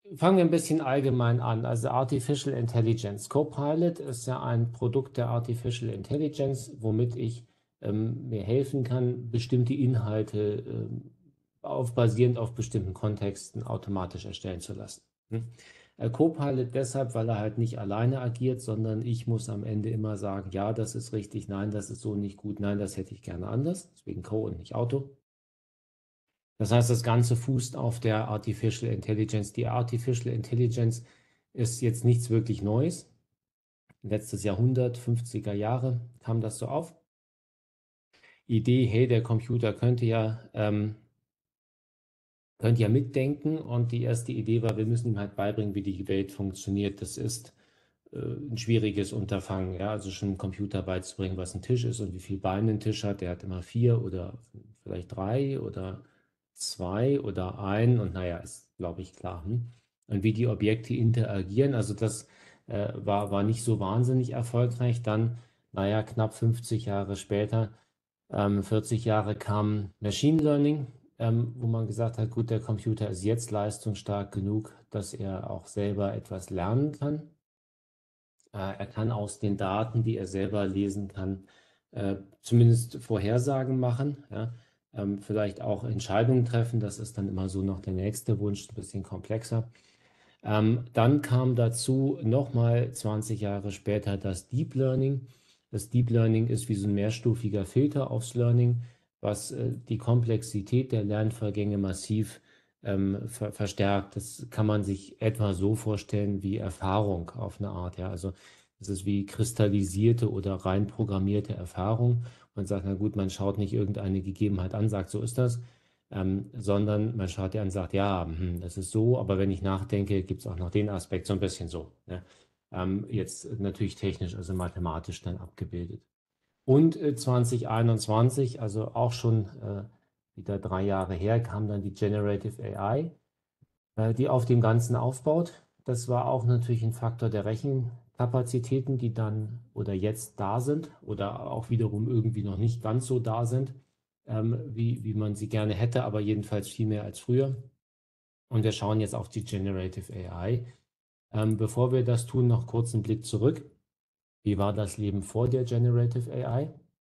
Fangen wir ein bisschen allgemein an. Also Artificial Intelligence. Copilot ist ja ein Produkt der Artificial Intelligence, womit ich mir helfen kann, bestimmte Inhalte basierend auf bestimmten Kontexten automatisch erstellen zu lassen. Copilot deshalb, weil er halt nicht alleine agiert, sondern ich muss am Ende immer sagen, ja, das ist richtig, nein, das ist so nicht gut, nein, das hätte ich gerne anders. Deswegen Co und nicht Auto. Das heißt, das Ganze fußt auf der Artificial Intelligence. Die Artificial Intelligence ist jetzt nichts wirklich Neues. Letztes Jahrhundert, 50er Jahre, kam das so auf. Idee, hey, der Computer könnte ja mitdenken. Und die erste Idee war, wir müssen ihm halt beibringen, wie die Welt funktioniert. Das ist ein schwieriges Unterfangen, ja, also schon einem Computer beizubringen, was ein Tisch ist und wie viele Beine ein Tisch hat. Der hat immer 4 oder vielleicht 3 oder 2 oder ein und naja, ist, glaube ich, klar. Und wie die Objekte interagieren, also das war nicht so wahnsinnig erfolgreich. Dann, naja, knapp 50 Jahre später, 40 Jahre kam Machine Learning, wo man gesagt hat, gut, der Computer ist jetzt leistungsstark genug, dass er auch selber etwas lernen kann. Er kann aus den Daten, die er selber lesen kann, zumindest Vorhersagen machen, ja? Vielleicht auch Entscheidungen treffen. Das ist dann immer so noch der nächste Wunsch, ein bisschen komplexer. Dann kam dazu nochmal 20 Jahre später das Deep Learning. Das Deep Learning ist wie so ein mehrstufiger Filter aufs Learning, was die Komplexität der Lernvorgänge massiv verstärkt. Das kann man sich etwa so vorstellen wie Erfahrung auf eine Art. Ja? Also es ist wie kristallisierte oder rein programmierte Erfahrung. Man sagt, na gut, man schaut nicht irgendeine Gegebenheit an, sagt, so ist das, sondern man schaut ja an und sagt, ja, das ist so, aber wenn ich nachdenke, gibt es auch noch den Aspekt so ein bisschen so. Ne? Jetzt natürlich technisch, also mathematisch dann abgebildet. Und 2021, also auch schon wieder 3 Jahre her, kam dann die Generative AI, die auf dem Ganzen aufbaut. Das war auch natürlich ein Faktor der Rechenkapazitäten, die dann oder jetzt da sind oder auch wiederum irgendwie noch nicht ganz so da sind, wie man sie gerne hätte, aber jedenfalls viel mehr als früher. Und wir schauen jetzt auf die Generative AI. Bevor wir das tun, noch kurz einen Blick zurück. Wie war das Leben vor der Generative AI?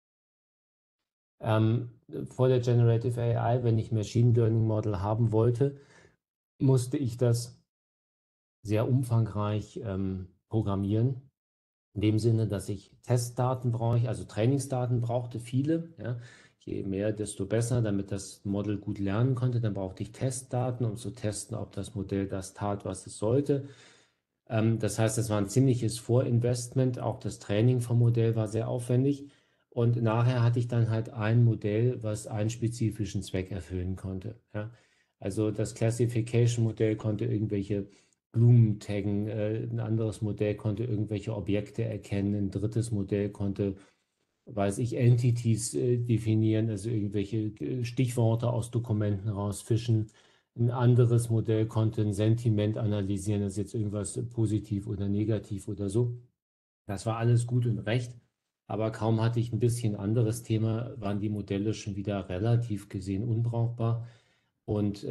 Ähm, Vor der Generative AI, wenn ich Machine Learning Model haben wollte, musste ich das sehr umfangreich programmieren. In dem Sinne, dass ich Testdaten brauche, also Trainingsdaten brauchte viele. Ja. Je mehr, desto besser, damit das Model gut lernen konnte. Dann brauchte ich Testdaten, um zu testen, ob das Modell das tat, was es sollte. Das heißt, es war ein ziemliches Vorinvestment. Auch das Training vom Modell war sehr aufwendig. Und nachher hatte ich dann halt ein Modell, was einen spezifischen Zweck erfüllen konnte. Ja. Also das Classification-Modell konnte irgendwelche Blumen taggen, ein anderes Modell konnte irgendwelche Objekte erkennen, ein drittes Modell konnte, weiß ich, Entities definieren, also irgendwelche Stichworte aus Dokumenten rausfischen. Ein anderes Modell konnte ein Sentiment analysieren, ist jetzt irgendwas positiv oder negativ oder so. Das war alles gut und recht, aber kaum hatte ich ein bisschen anderes Thema, waren die Modelle schon wieder relativ gesehen unbrauchbar. Und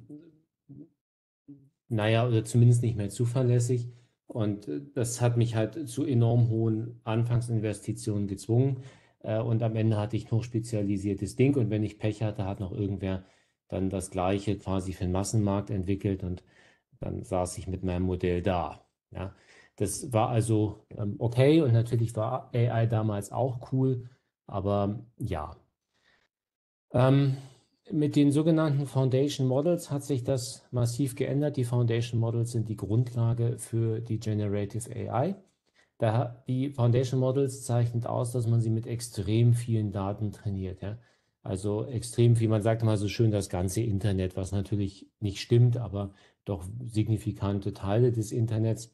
naja, oder zumindest nicht mehr zuverlässig. Und das hat mich halt zu enorm hohen Anfangsinvestitionen gezwungen. Und am Ende hatte ich ein hochspezialisiertes Ding. Und wenn ich Pech hatte, hat noch irgendwer dann das Gleiche quasi für den Massenmarkt entwickelt. Und dann saß ich mit meinem Modell da. Ja, das war also okay. Und natürlich war AI damals auch cool. Aber ja. Ähm, mit den sogenannten Foundation Models hat sich das massiv geändert. Die Foundation Models sind die Grundlage für die Generative AI. Die Foundation Models zeichnet aus, dass man sie mit extrem vielen Daten trainiert. Ja? Also extrem viel, man sagt mal so schön das ganze Internet, was natürlich nicht stimmt, aber doch signifikante Teile des Internets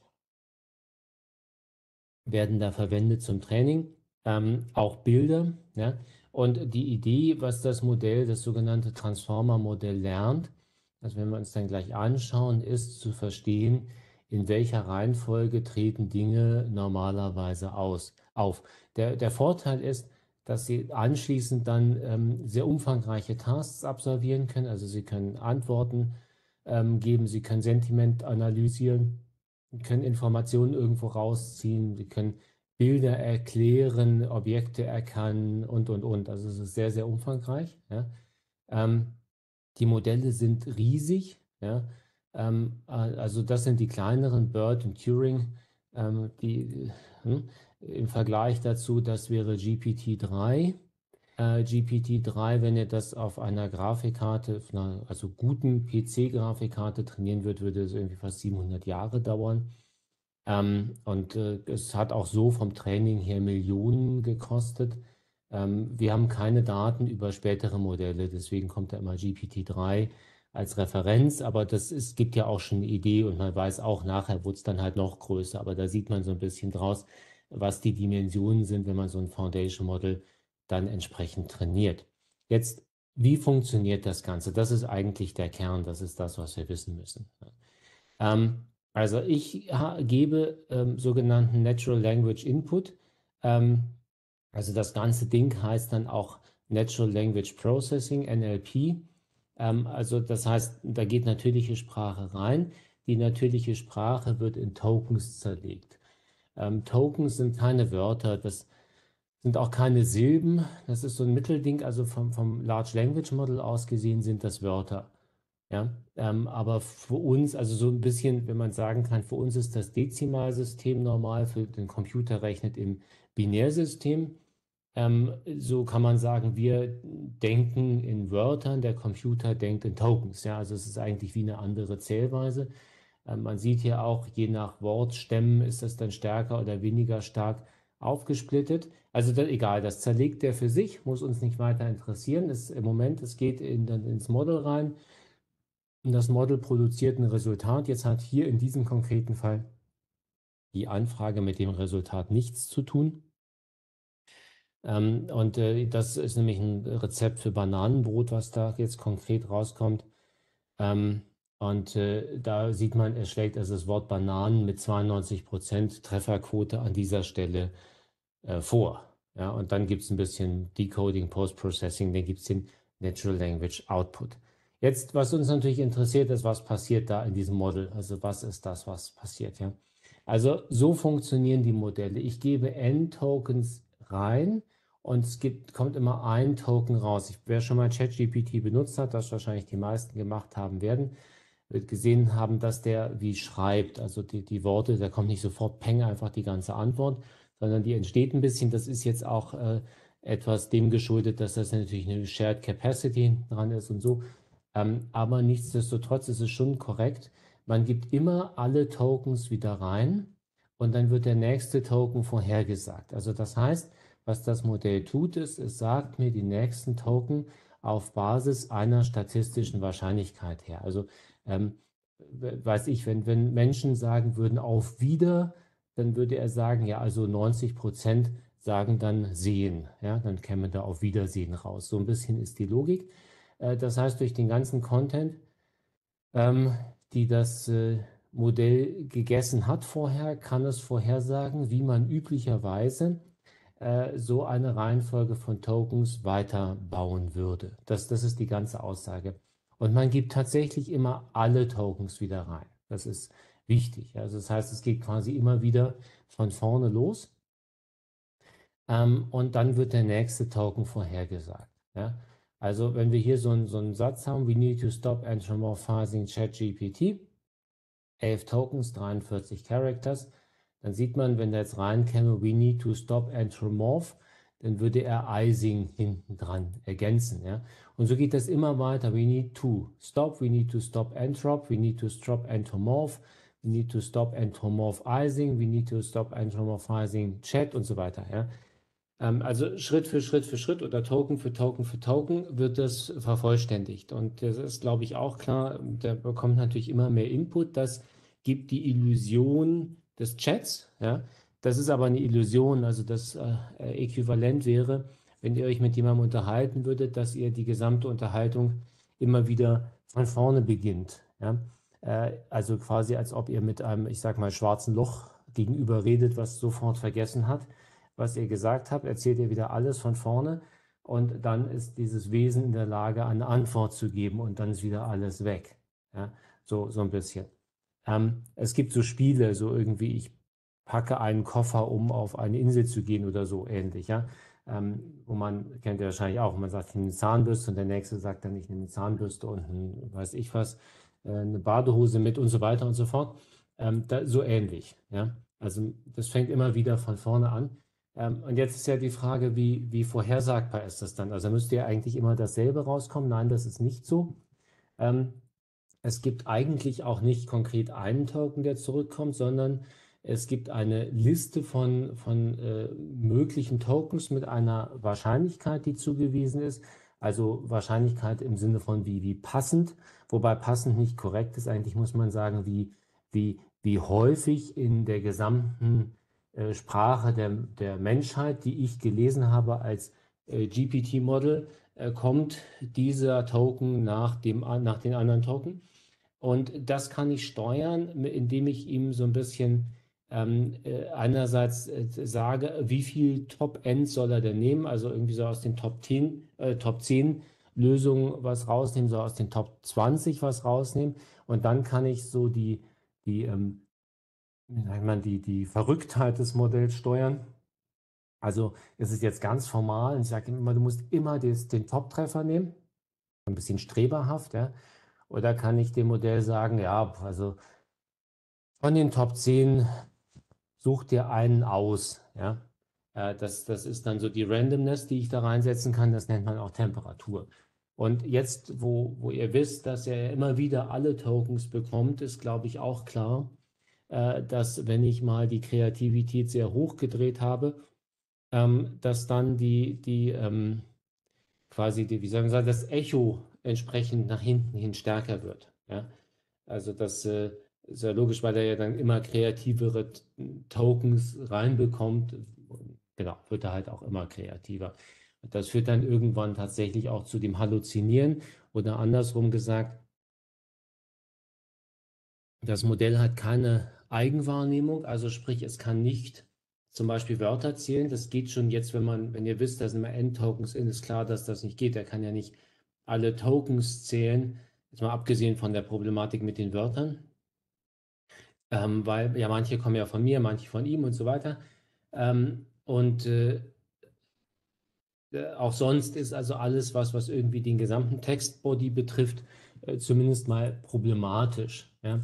werden da verwendet zum Training, auch Bilder. Ja? Und die Idee, was das Modell, das sogenannte Transformer-Modell lernt, das werden wir uns dann gleich anschauen, ist zu verstehen, in welcher Reihenfolge treten Dinge normalerweise auf. Der Vorteil ist, dass Sie anschließend dann sehr umfangreiche Tasks absolvieren können. Also Sie können Antworten geben, Sie können Sentiment analysieren, Sie können Informationen irgendwo rausziehen, Sie können Bilder erklären, Objekte erkennen und. Also es ist sehr, sehr umfangreich. Ja. Ähm, die Modelle sind riesig. Ja. Also das sind die kleineren, BERT und Turing. Im Vergleich dazu, das wäre GPT-3. GPT-3, wenn ihr das auf einer Grafikkarte, auf einer, also guten PC-Grafikkarte trainieren würdet, würde es irgendwie fast 700 Jahre dauern. Es hat auch so vom Training her Millionen gekostet. Wir haben keine Daten über spätere Modelle, deswegen kommt da immer GPT-3 als Referenz, aber gibt ja auch schon eine Idee und man weiß auch, nachher wurde es dann halt noch größer, aber da sieht man so ein bisschen draus, was die Dimensionen sind, wenn man so ein Foundation Model dann entsprechend trainiert. Jetzt, wie funktioniert das Ganze? Das ist eigentlich der Kern, das ist das, was wir wissen müssen. Also ich gebe sogenannten Natural Language Input. Ähm, also das ganze Ding heißt dann auch Natural Language Processing, NLP. Also das heißt, da geht natürliche Sprache rein. Die natürliche Sprache wird in Tokens zerlegt. Tokens sind keine Wörter, das sind auch keine Silben. Das ist so ein Mittelding. Also vom Large Language Model aus gesehen sind das Wörter. Ja, aber für uns, also so ein bisschen, wenn man sagen kann, für uns ist das Dezimalsystem normal, für den Computer rechnet im Binärsystem. So kann man sagen, wir denken in Wörtern, der Computer denkt in Tokens. Ja, also es ist eigentlich wie eine andere Zählweise. Man sieht hier auch, je nach Wortstämmen ist das dann stärker oder weniger stark aufgesplittet. Also egal, das zerlegt der für sich, muss uns nicht weiter interessieren. Im Moment, es geht dann ins Model rein. Und das Model produziert ein Resultat. Jetzt hat hier in diesem konkreten Fall die Anfrage mit dem Resultat nichts zu tun. Das ist nämlich ein Rezept für Bananenbrot, was da jetzt konkret rauskommt. Da sieht man, er schlägt also das Wort Bananen mit 92% Trefferquote an dieser Stelle vor. Ja, und dann gibt es ein bisschen Decoding, Post-Processing, dann gibt es den Natural Language Output. Jetzt, was uns natürlich interessiert, ist, was passiert da in diesem Model? Also was ist das, was passiert? Ja? Also so funktionieren die Modelle. Ich gebe n-Tokens rein und kommt immer ein Token raus. Wer schon mal ChatGPT benutzt hat, das wahrscheinlich die meisten gemacht haben werden, wird gesehen haben, dass der wie schreibt. Also die Worte, da kommt nicht sofort Peng einfach die ganze Antwort, sondern die entsteht ein bisschen. Das ist jetzt auch etwas dem geschuldet, dass das natürlich eine Shared Capacity dran ist und so. Aber nichtsdestotrotz ist es schon korrekt. Man gibt immer alle Tokens wieder rein und dann wird der nächste Token vorhergesagt. Also das heißt, was das Modell tut, ist, es sagt mir die nächsten Token auf Basis einer statistischen Wahrscheinlichkeit her. Also weiß ich, wenn Menschen sagen würden auf Wieder, dann würde er sagen, ja, also 90% sagen dann sehen. Ja, dann käme da auf Wiedersehen raus. So ein bisschen ist die Logik. Das heißt, durch den ganzen Content, ähm, die das Modell gegessen hat vorher, kann es vorhersagen, wie man üblicherweise so eine Reihenfolge von Tokens weiterbauen würde. Das ist die ganze Aussage. Und man gibt tatsächlich immer alle Tokens wieder rein. Das ist wichtig. Also das heißt, es geht quasi immer wieder von vorne los. Und dann wird der nächste Token vorhergesagt. Ja? Also wenn wir hier so einen Satz haben, we need to stop anthropomorphizing ChatGPT, 11 Tokens, 43 Characters, dann sieht man, wenn da jetzt reinkäme, we need to stop anthropomorph, dann würde er Ising hinten dran ergänzen. Ja? Und so geht das immer weiter. We need to stop anthrop, we need to stop anthropomorph, we need to stop anthropomorphizing, we need to stop anthropomorphizing chat und so weiter. Ja? Also Schritt für Schritt für Schritt oder Token für Token für Token wird das vervollständigt. Und das ist, glaube ich, auch klar. Der bekommt natürlich immer mehr Input. Das gibt die Illusion des Chats. Ja? Das ist aber eine Illusion. Also das Äquivalent wäre, wenn ihr euch mit jemandem unterhalten würdet, dass ihr die gesamte Unterhaltung immer wieder von vorne beginnt. Ja? Also quasi, als ob ihr mit einem, ich sag mal, schwarzen Loch gegenüber redet, was sofort vergessen hat, was ihr gesagt habt, erzählt ihr wieder alles von vorne und dann ist dieses Wesen in der Lage, eine Antwort zu geben und dann ist wieder alles weg. Ja? so ein bisschen. Es gibt so Spiele, so irgendwie, ich packe einen Koffer, um auf eine Insel zu gehen oder so ähnlich, ja. Wo man, kennt ihr wahrscheinlich auch, man sagt, ich nehme eine Zahnbürste und der nächste sagt dann, ich nehme eine Zahnbürste und ein, weiß ich was, eine Badehose mit und so weiter und so fort. So ähnlich, ja. Also das fängt immer wieder von vorne an. Und jetzt ist ja die Frage, wie vorhersagbar ist das dann? Also müsste ja eigentlich immer dasselbe rauskommen. Nein, das ist nicht so. Ähm, Es gibt eigentlich auch nicht konkret einen Token, der zurückkommt, sondern es gibt eine Liste von möglichen Tokens mit einer Wahrscheinlichkeit, die zugewiesen ist. Also Wahrscheinlichkeit im Sinne von wie passend, wobei passend nicht korrekt ist. Eigentlich muss man sagen, wie häufig in der gesamten Sprache der Menschheit, die ich gelesen habe als GPT-Model, kommt dieser Token nach den anderen Token. Und das kann ich steuern, indem ich ihm so ein bisschen einerseits sage, wie viel Top-End soll er denn nehmen, also irgendwie so aus den Top 10 Lösungen was rausnehmen, so aus den Top 20 was rausnehmen. Und dann kann ich so die, wie nennt man, die Verrücktheit des Modells steuern. Also es ist jetzt ganz formal. Ich sage ihm immer, du musst immer den Top-Treffer nehmen, ein bisschen streberhaft, ja. Oder kann ich dem Modell sagen, ja, also von den Top 10 such dir einen aus. Ja? Das ist dann so die Randomness, die ich da reinsetzen kann. Das nennt man auch Temperatur. Und jetzt, wo ihr wisst, dass er immer wieder alle Tokens bekommt, ist, glaube ich, auch klar, dass wenn ich mal die Kreativität sehr hoch gedreht habe, dass dann quasi wie sagen wir, das Echo entsprechend nach hinten hin stärker wird. Ja? Also das ist ja logisch, weil er ja dann immer kreativere Tokens reinbekommt. Genau, wird er halt auch immer kreativer. Und das führt dann irgendwann tatsächlich auch zu dem Halluzinieren oder andersrum gesagt, das Modell hat keine Eigenwahrnehmung, also sprich, es kann nicht zum Beispiel Wörter zählen. Das geht schon jetzt, wenn ihr wisst, da sind immer End-Tokens in, ist klar, dass das nicht geht. Er kann ja nicht alle Tokens zählen, jetzt mal abgesehen von der Problematik mit den Wörtern. Weil ja manche kommen ja von mir, manche von ihm und so weiter. Und auch sonst ist also alles, was irgendwie den gesamten Textbody betrifft, zumindest mal problematisch. Ja?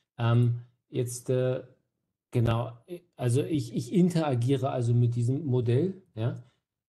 Jetzt genau, also ich interagiere also mit diesem Modell, ja.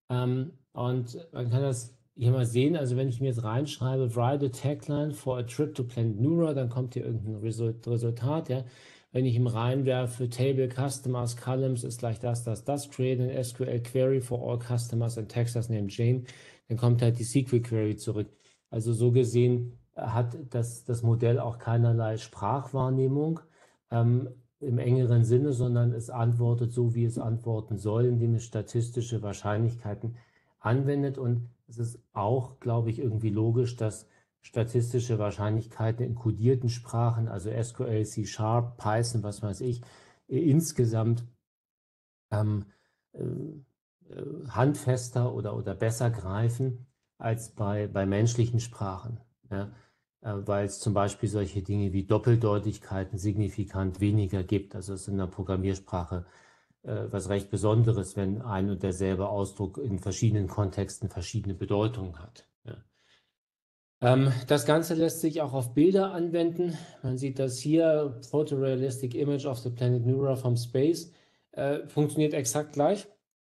Und man kann das hier mal sehen, also wenn ich mir jetzt reinschreibe, write a tagline for a trip to Planet Nura, dann kommt hier irgendein Resultat, ja. Wenn ich ihm reinwerfe, Table Customers Columns ist gleich das, create an SQL Query for all customers and Texas named Jane, dann kommt halt die SQL Query zurück. Also so gesehen hat das Modell auch keinerlei Sprachwahrnehmung im engeren Sinne, sondern es antwortet so, wie es antworten soll, indem es statistische Wahrscheinlichkeiten anwendet. Und es ist auch, glaube ich, irgendwie logisch, dass statistische Wahrscheinlichkeiten in kodierten Sprachen, also SQL, C Sharp, Python, was weiß ich, insgesamt ähm, äh, handfester oder besser greifen als bei menschlichen Sprachen. Ja? Weil es zum Beispiel solche Dinge wie Doppeldeutigkeiten signifikant weniger gibt. Also es ist in der Programmiersprache was recht Besonderes, wenn ein und derselbe Ausdruck in verschiedenen Kontexten verschiedene Bedeutungen hat. Ja. Das Ganze lässt sich auch auf Bilder anwenden. Man sieht das hier, Photorealistic Image of the Planet Nura from Space. Funktioniert exakt gleich.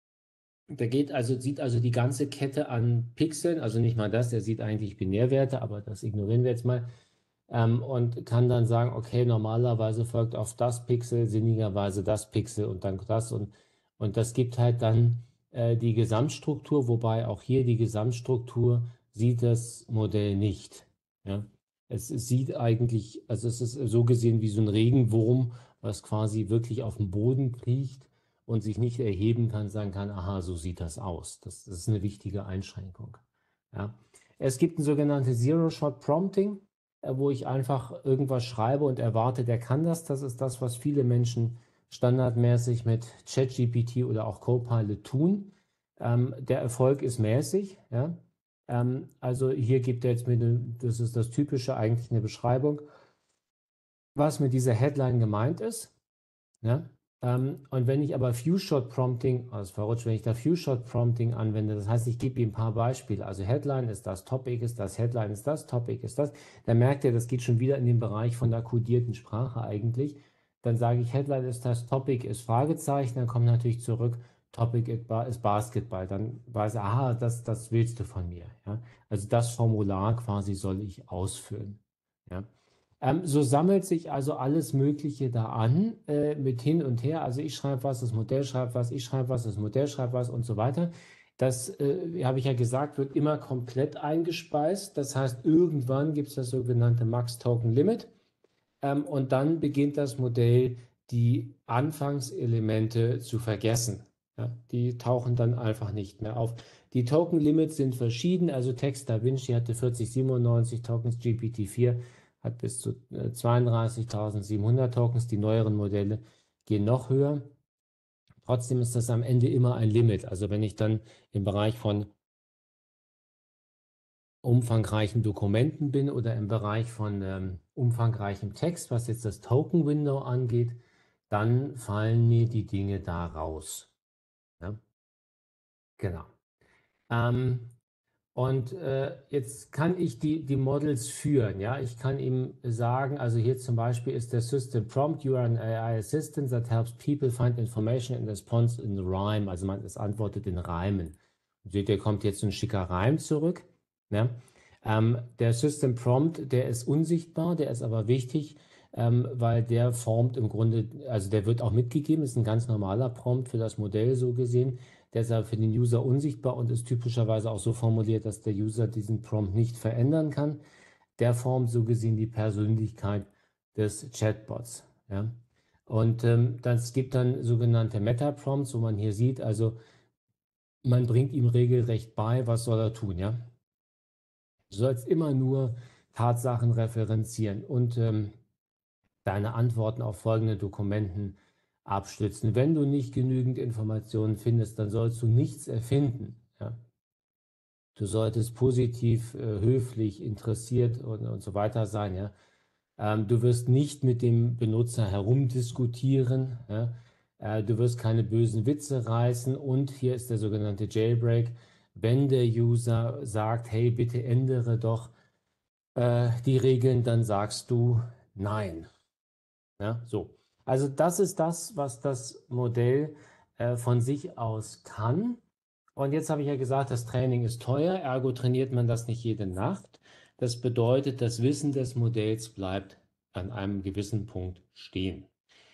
Sieht also die ganze Kette an Pixeln, also nicht mal das, der sieht eigentlich Binärwerte, aber das ignorieren wir jetzt mal. Und kann dann sagen, okay, normalerweise folgt auf das Pixel sinnigerweise das Pixel und dann das und das gibt halt dann die Gesamtstruktur, wobei auch hier die Gesamtstruktur sieht das Modell nicht. Ja? Es sieht eigentlich, also es ist so gesehen wie so ein Regenwurm, was quasi wirklich auf dem Boden kriecht und sich nicht erheben kann, sagen kann, aha, so sieht das aus. Das ist eine wichtige Einschränkung. Ja. Es gibt ein sogenanntes Zero-Shot-Prompting, wo ich einfach irgendwas schreibe und erwarte, der kann das. Das ist das, was viele Menschen standardmäßig mit ChatGPT oder auch Copilot tun. Der Erfolg ist mäßig. Ja. Also hier gibt er jetzt das ist das Typische, eigentlich eine Beschreibung. was mit dieser Headline gemeint ist. Ja? Und wenn ich aber Few-Shot-Prompting, also verrutscht, wenn ich da Few-Shot-Prompting anwende, das heißt, ich gebe ihm ein paar Beispiele, also Headline ist das, Topic ist das, Headline ist das, Topic ist das, dann merkt ihr, das geht schon wieder in den Bereich von der kodierten Sprache eigentlich. Dann sage ich, Headline ist das, Topic ist Fragezeichen, dann kommt natürlich zurück, Topic ist Basketball. Dann weiß er, aha, das willst du von mir. Ja? Also das Formular quasi soll ich ausfüllen. Ja? So sammelt sich also alles Mögliche da an, mit hin und her. Also ich schreibe was, das Modell schreibt was, ich schreibe was, das Modell schreibt was und so weiter. Das, habe ich ja gesagt, wird immer komplett eingespeist. Das heißt, irgendwann gibt es das sogenannte Max-Token-Limit. Und dann beginnt das Modell, die Anfangselemente zu vergessen. Ja, die tauchen dann einfach nicht mehr auf. Die Token-Limits sind verschieden. Also Text DaVinci hatte 4097 Tokens, GPT-4 hat bis zu 32.700 Tokens. Die neueren Modelle gehen noch höher. Trotzdem ist das am Ende immer ein Limit. Also wenn ich dann im Bereich von umfangreichen Dokumenten bin oder im Bereich von umfangreichem Text, was jetzt das Token Window angeht, dann fallen mir die Dinge da raus. Ja? Genau. Und jetzt kann ich die Models führen. Ja? Ich kann ihm sagen, also hier zum Beispiel ist der System Prompt, you are an AI assistant that helps people find information and response in rhyme. Also es antwortet in Reimen. Und seht ihr, kommt jetzt ein schicker Reim zurück. Ja? Der System Prompt, der ist unsichtbar, der ist aber wichtig, weil der formt im Grunde, also der wird auch mitgegeben, ist ein ganz normaler Prompt für das Modell so gesehen. Der ist aber für den User unsichtbar und ist typischerweise auch so formuliert, dass der User diesen Prompt nicht verändern kann. Der formt so gesehen die Persönlichkeit des Chatbots. Ja? Und das gibt dann sogenannte Meta-Prompts, wo man hier sieht, also man bringt ihm regelrecht bei, was soll er tun. Ja? Du sollst immer nur Tatsachen referenzieren und deine Antworten auf folgende Dokumenten abstützen. Wenn du nicht genügend Informationen findest, dann sollst du nichts erfinden. Ja? Du solltest positiv, höflich, interessiert und so weiter sein. Ja? Du wirst nicht mit dem Benutzer herumdiskutieren. Ja? Du wirst keine bösen Witze reißen. Und hier ist der sogenannte Jailbreak. Wenn der User sagt, hey, bitte ändere doch die Regeln, dann sagst du nein. Ja, so. Also das ist das, was das Modell von sich aus kann. Und jetzt habe ich ja gesagt, das Training ist teuer, ergo trainiert man das nicht jede Nacht. Das bedeutet, das Wissen des Modells bleibt an einem gewissen Punkt stehen.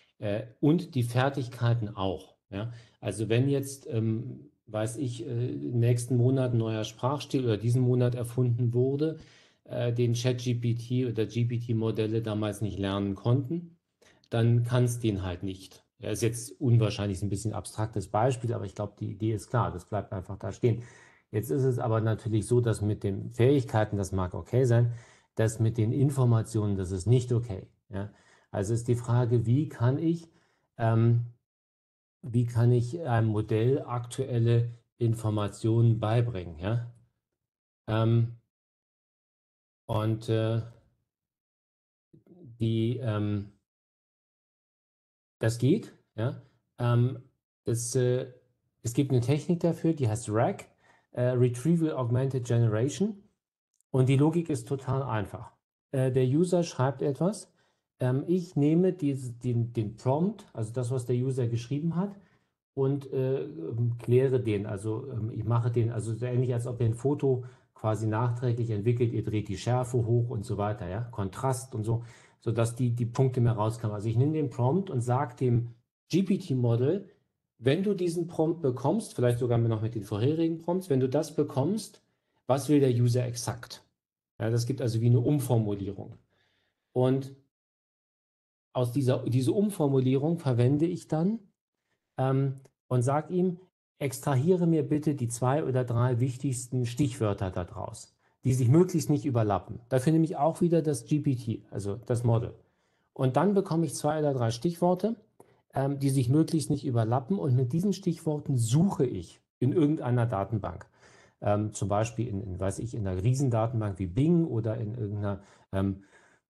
Und die Fertigkeiten auch. Ja? Also wenn jetzt, weiß ich, nächsten Monat ein neuer Sprachstil oder diesen Monat erfunden wurde, den ChatGPT oder GPT-Modelle damals nicht lernen konnten, dann kann es den halt nicht. Er ist jetzt unwahrscheinlich ein bisschen abstraktes Beispiel, aber ich glaube, die Idee ist klar. Das bleibt einfach da stehen. Jetzt ist es aber natürlich so, dass mit den Fähigkeiten, das mag okay sein, dass mit den Informationen, das ist nicht okay. Ja? Also ist die Frage, ähm, wie kann ich einem Modell aktuelle Informationen beibringen? Ja? Ähm, und die, das geht, ja. Ähm, es, äh, es gibt eine Technik dafür, die heißt RAG, Retrieval Augmented Generation. Und die Logik ist total einfach. Der User schreibt etwas. Ich nehme den Prompt, also das, was der User geschrieben hat, und kläre den. Also ich mache den, also so ähnlich, als ob ihr ein Foto quasi nachträglich entwickelt. Ihr dreht die Schärfe hoch und so weiter, ja, Kontrast und so, sodass die Punkte mehr rauskommen. Also ich nehme den Prompt und sage dem GPT-Model, wenn du diesen Prompt bekommst, vielleicht sogar noch mit den vorherigen Prompts, wenn du das bekommst, was will der User exakt? Ja, das gibt also wie eine Umformulierung. Und diese Umformulierung verwende ich dann und sage ihm, extrahiere mir bitte die 2 oder 3 wichtigsten Stichwörter daraus, die sich möglichst nicht überlappen. Dafür nehme ich auch wieder das GPT, also das Model. Und dann bekomme ich 2 oder 3 Stichworte, die sich möglichst nicht überlappen. Und mit diesen Stichworten suche ich in irgendeiner Datenbank. Zum Beispiel weiß ich, in einer Riesendatenbank wie Bing oder in irgendeiner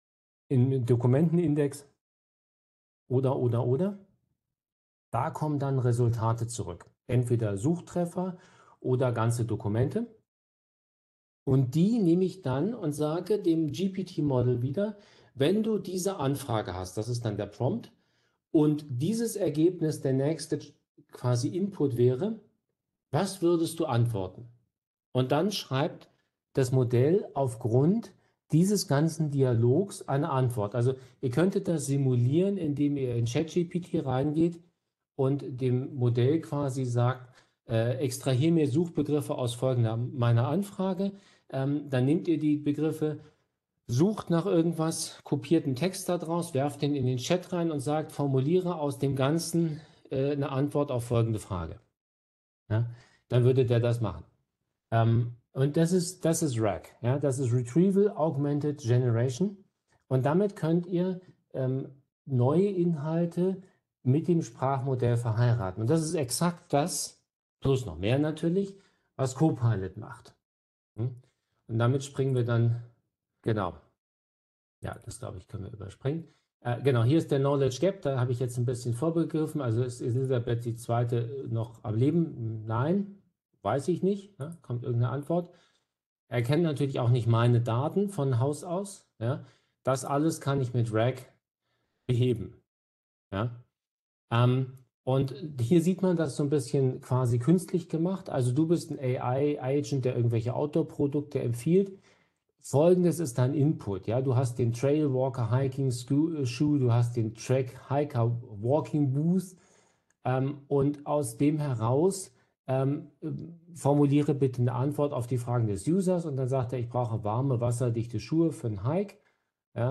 im Dokumentenindex oder. Da kommen dann Resultate zurück. Entweder Suchtreffer oder ganze Dokumente. Und die nehme ich dann und sage dem GPT-Model wieder, wenn du diese Anfrage hast, das ist dann der Prompt, und dieses Ergebnis der nächste quasi Input wäre, was würdest du antworten? Und dann schreibt das Modell aufgrund dieses ganzen Dialogs eine Antwort. Also ihr könntet das simulieren, indem ihr in ChatGPT reingeht und dem Modell quasi sagt, extrahiere mir Suchbegriffe aus folgender meiner Anfrage. Dann nehmt ihr die Begriffe, sucht nach irgendwas, kopiert einen Text daraus, werft den in den Chat rein und sagt, formuliere aus dem Ganzen eine Antwort auf folgende Frage. Ja? Dann würde der das machen. Und das ist RAG. Ja? Das ist Retrieval Augmented Generation. Und damit könnt ihr neue Inhalte mit dem Sprachmodell verheiraten. Und das ist exakt das, plus noch mehr natürlich, was Copilot macht. Und damit springen wir dann, genau. Ja, das glaube ich, können wir überspringen. Genau, hier ist der Knowledge Gap, da habe ich jetzt ein bisschen vorbegriffen. Also ist Elisabeth die zweite noch am Leben? Nein, weiß ich nicht. Ja, kommt irgendeine Antwort. Er kennt natürlich auch nicht meine Daten von Haus aus. Ja. Das alles kann ich mit RAG beheben. Ja. Und hier sieht man das so ein bisschen quasi künstlich gemacht. Also du bist ein AI-Agent, der irgendwelche Outdoor-Produkte empfiehlt. Folgendes ist dein Input. Ja? Du hast den Trailwalker Hiking Shoe, du hast den Track Hiker Walking Boost und aus dem heraus formuliere bitte eine Antwort auf die Fragen des Users und dann sagt er, ich brauche warme, wasserdichte Schuhe für einen Hike. Ja?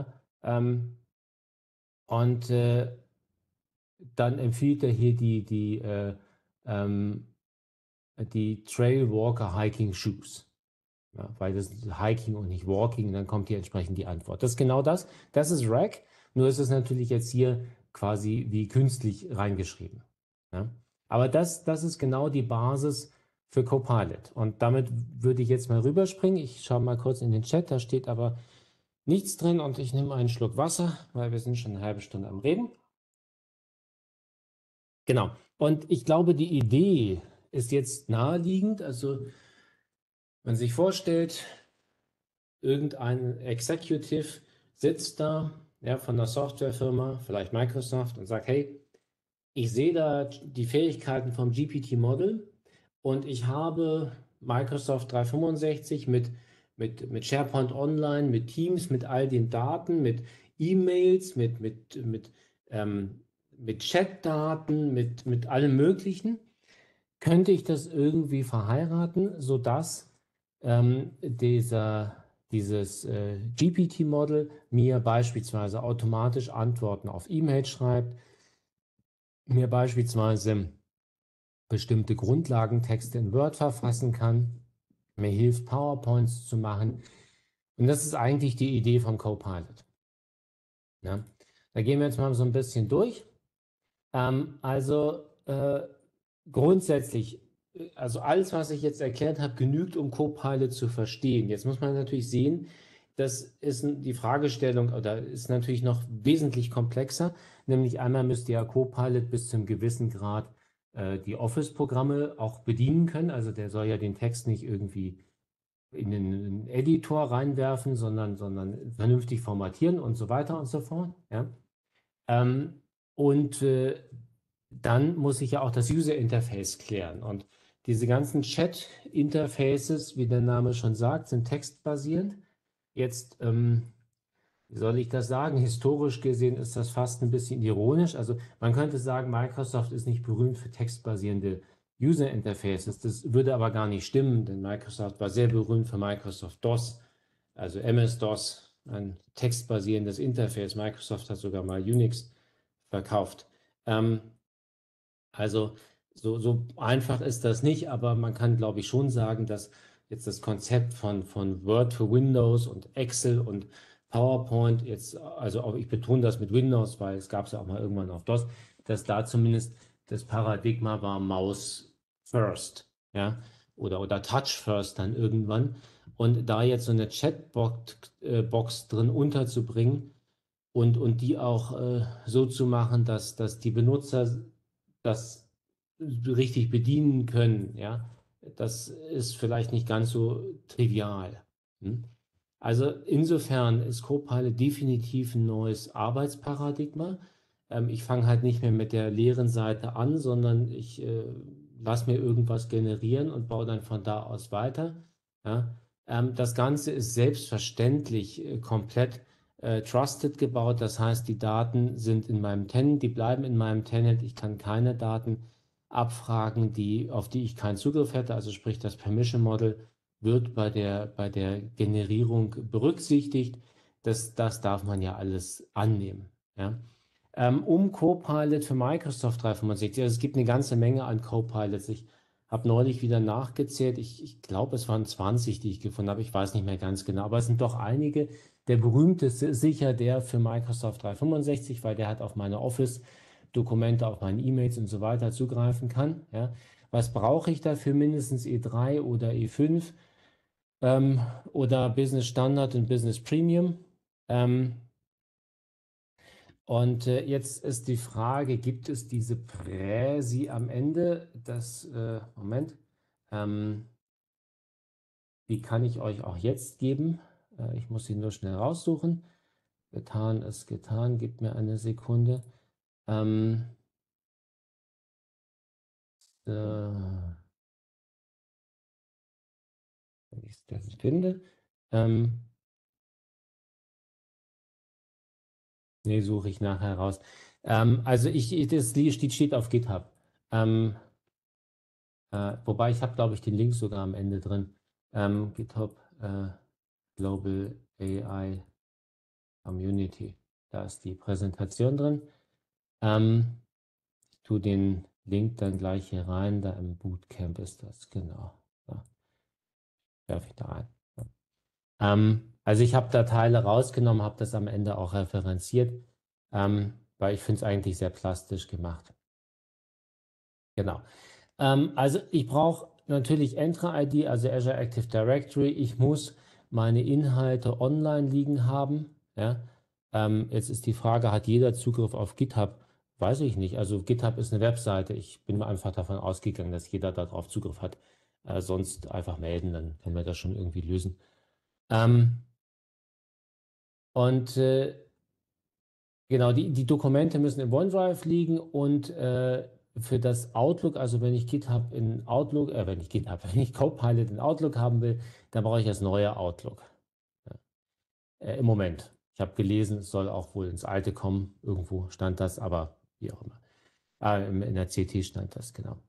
Und dann empfiehlt er hier die Trailwalker Hiking Shoes. Ja, weil das ist Hiking und nicht Walking, dann kommt hier entsprechend die Antwort. Das ist genau das. Das ist RAG, nur ist es natürlich jetzt hier quasi wie künstlich reingeschrieben. Ja? Aber das ist genau die Basis für Copilot. Und damit würde ich jetzt mal rüberspringen. Ich schaue mal kurz in den Chat, da steht aber nichts drin und ich nehme einen Schluck Wasser, weil wir sind schon eine halbe Stunde am Reden. Genau. Und ich glaube, die Idee ist jetzt naheliegend. Also, wenn man sich vorstellt, irgendein Executive sitzt da, ja, von einer Softwarefirma, vielleicht Microsoft, und sagt, hey, ich sehe da die Fähigkeiten vom GPT-Model und ich habe Microsoft 365 mit SharePoint Online, mit Teams, mit all den Daten, mit E-Mails, mit Chatdaten, mit allem Möglichen. Könnte ich das irgendwie verheiraten, sodass dieses GPT-Model mir beispielsweise automatisch Antworten auf E-Mails schreibt, mir beispielsweise bestimmte Grundlagentexte in Word verfassen kann, mir hilft, PowerPoints zu machen. Und das ist eigentlich die Idee von Copilot. Ja? Da gehen wir jetzt mal so ein bisschen durch. Also grundsätzlich, also alles, was ich jetzt erklärt habe, genügt, um Copilot zu verstehen. Jetzt muss man natürlich sehen, das ist die Fragestellung oder ist natürlich noch wesentlich komplexer. Nämlich einmal müsste ja Copilot bis zu einem gewissen Grad die Office-Programme auch bedienen können. Also der soll ja den Text nicht irgendwie in den Editor reinwerfen, sondern vernünftig formatieren und so weiter und so fort. Ja? Und dann muss ich ja auch das User Interface klären. Und diese ganzen Chat-Interfaces, wie der Name schon sagt, sind textbasierend. Jetzt, wie soll ich das sagen? Historisch gesehen ist das fast ein bisschen ironisch. Also man könnte sagen, Microsoft ist nicht berühmt für textbasierende User Interfaces. Das würde aber gar nicht stimmen, denn Microsoft war sehr berühmt für Microsoft DOS, also MS-DOS, ein textbasierendes Interface. Microsoft hat sogar mal Unix verkauft. Also so einfach ist das nicht, aber man kann, glaube ich, schon sagen, dass jetzt das Konzept von Word für Windows und Excel und PowerPoint jetzt, also auch ich betone das mit Windows, weil es gab es ja auch mal irgendwann auf DOS, dass da zumindest das Paradigma war Mouse first, ja, oder Touch first dann irgendwann. Und da jetzt so eine Chatbox Box drin unterzubringen, und die auch so zu machen, dass die Benutzer das richtig bedienen können, ja, das ist vielleicht nicht ganz so trivial. Hm? Also insofern ist Copilot definitiv ein neues Arbeitsparadigma. Ich fange halt nicht mehr mit der leeren Seite an, sondern ich lasse mir irgendwas generieren und baue dann von da aus weiter. Ja? Das Ganze ist selbstverständlich komplett trusted gebaut. Das heißt, die Daten sind in meinem Tenant, die bleiben in meinem Tenant. Ich kann keine Daten abfragen, auf die ich keinen Zugriff hätte. Also sprich, das Permission Model wird bei der Generierung berücksichtigt. Das darf man ja alles annehmen. Ja? Copilot für Microsoft 365. Also es gibt eine ganze Menge an Copilots. Ich habe neulich wieder nachgezählt. Ich glaube, es waren 20, die ich gefunden habe. Ich weiß nicht mehr ganz genau, aber es sind doch einige. Der berühmteste ist sicher der für Microsoft 365, weil der hat auf meine Office-Dokumente, auf meine E-Mails und so weiter zugreifen kann. Ja. Was brauche ich dafür? Mindestens E3 oder E5 oder Business Standard und Business Premium. Jetzt ist die Frage, gibt es diese Präsi am Ende? Moment, ähm, die kann ich euch auch jetzt geben. Ich muss sie nur schnell raussuchen. Getan ist getan, gib mir eine Sekunde. Wenn ich das finde. Nee, suche ich nachher raus. Also das Lied steht auf GitHub. Wobei ich habe, glaube ich, den Link sogar am Ende drin. GitHub Global AI Community. Da ist die Präsentation drin. Ich tue den Link dann gleich hier rein. Da im Bootcamp ist das, genau. Da werfe ich da ein. Also ich habe da Teile rausgenommen, habe das am Ende auch referenziert, weil ich finde es eigentlich sehr plastisch gemacht. Genau. Also ich brauche natürlich Entra-ID, also Azure Active Directory. Ich muss meine Inhalte online liegen haben. Ja? Jetzt ist die Frage, hat jeder Zugriff auf GitHub? Weiß ich nicht. Also GitHub ist eine Webseite. Ich bin einfach davon ausgegangen, dass jeder darauf Zugriff hat. Sonst einfach melden, dann können wir das schon irgendwie lösen. Und genau, die Dokumente müssen im OneDrive liegen und für das Outlook, also wenn ich GitHub in Outlook, wenn ich Copilot in Outlook haben will, dann brauche ich das neue Outlook. Ja. Im Moment. Ich habe gelesen, es soll auch wohl ins alte kommen. Irgendwo stand das, aber wie auch immer. In der CT stand das, genau.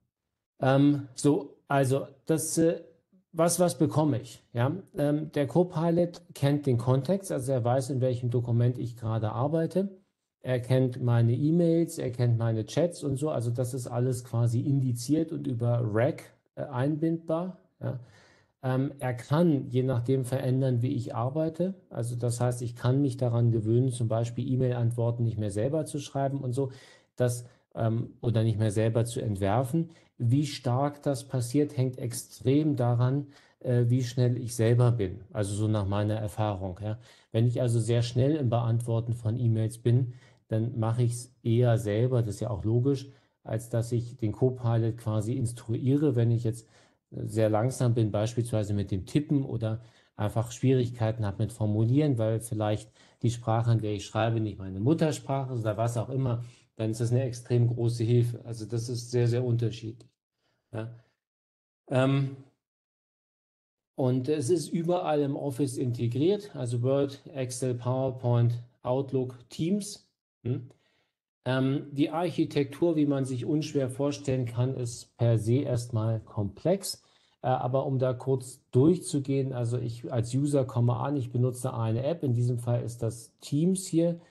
Also was bekomme ich? Ja? Der Copilot kennt den Kontext, also er weiß, in welchem Dokument ich gerade arbeite. Er kennt meine E-Mails, er kennt meine Chats und so. Also das ist alles quasi indiziert und über RAG einbindbar. Ja? Er kann je nachdem verändern, wie ich arbeite. Also das heißt, ich kann mich daran gewöhnen, zum Beispiel E-Mail-Antworten nicht mehr selber zu schreiben und so, oder nicht mehr selber zu entwerfen. Wie stark das passiert, hängt extrem daran, wie schnell ich selber bin. Also so nach meiner Erfahrung. Ja. Wenn ich also sehr schnell im Beantworten von E-Mails bin, dann mache ich es eher selber, das ist ja auch logisch, als dass ich den Copilot quasi instruiere, wenn ich jetzt sehr langsam bin, beispielsweise mit dem Tippen oder einfach Schwierigkeiten habe mit Formulieren, weil vielleicht die Sprache, in der ich schreibe, nicht meine Muttersprache ist oder was auch immer, dann ist das eine extrem große Hilfe. Also das ist sehr, sehr unterschiedlich. Ja. Ähm, und es ist überall im Office integriert, also Word, Excel, PowerPoint, Outlook, Teams. Hm? Die Architektur, wie man sich unschwer vorstellen kann, ist per se erstmal komplex. Aber um da kurz durchzugehen, also ich als User komme an, ich benutze eine App, in diesem Fall ist das Teams hier.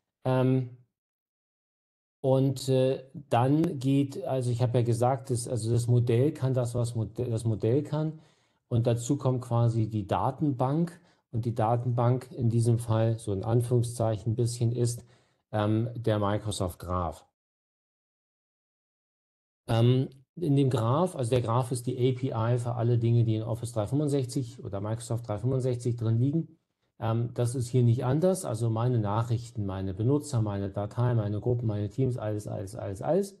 Dann geht, also ich habe ja gesagt, also das Modell kann das, was das Modell kann. Und dazu kommt quasi die Datenbank. Und die Datenbank in diesem Fall, so in Anführungszeichen ein bisschen, ist der Microsoft Graph. In dem Graph, also der Graph ist die API für alle Dinge, die in Office 365 oder Microsoft 365 drin liegen. Das ist hier nicht anders. Also meine Nachrichten, meine Benutzer, meine Dateien, meine Gruppen, meine Teams, alles, alles, alles, alles.